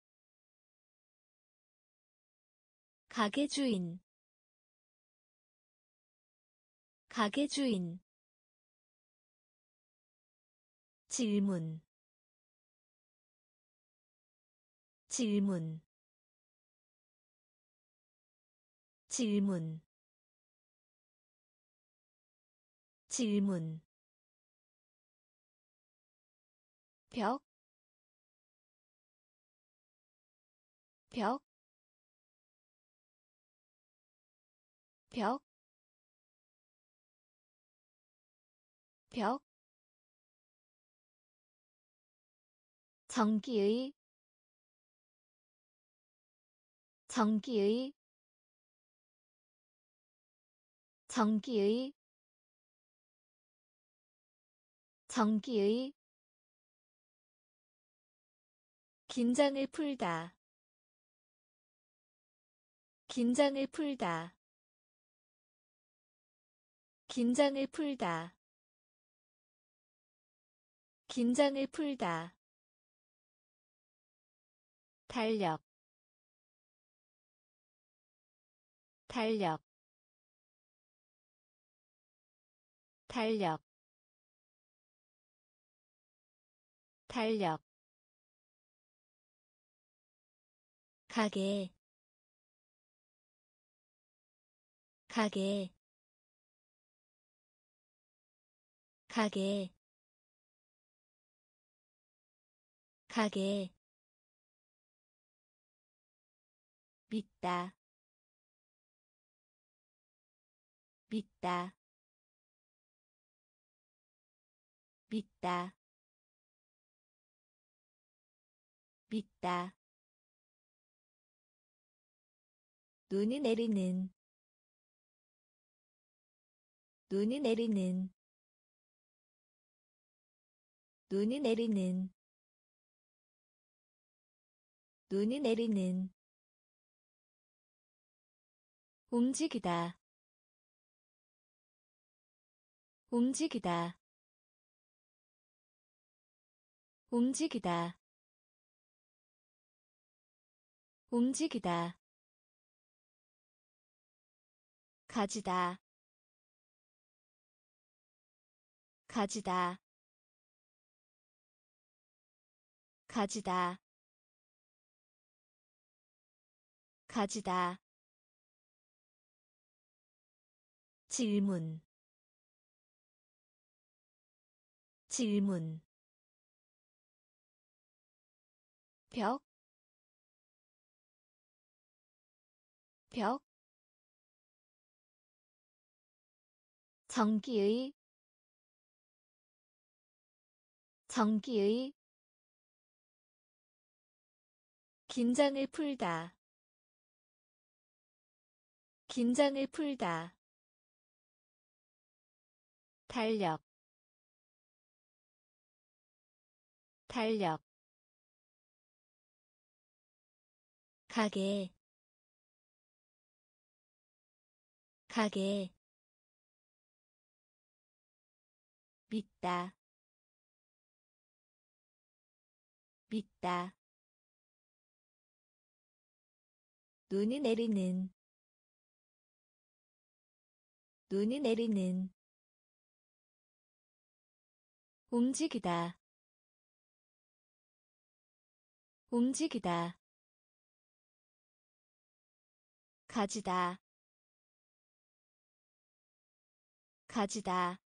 가게 주인 가게 주인 질문 질문 질문 질문 벽, 벽, 벽, 벽, 전기의, 전기의, 전기의, 전기의, 긴장을 풀다 긴장을 풀다 긴장을 풀다 긴장을 풀다 달력, 달력, 달력, 달력, 가게 가게 가게 가게 믿다, 믿다, 믿다, 믿다, 눈이 내리는 눈이 내리는 눈이 내리는 눈이 내리는 움직이다 움직이다 움직이다 움직이다 가지다 가지다 가지다 가지다 질문 질문 벽, 벽, 전기의, 전기의, 긴장을 풀다, 긴장을 풀다, 달력, 달력, 가게, 가게, 믿다, 믿다, 눈이 내리는 눈이 내리는 움직이다 움직이다 가지다 가지다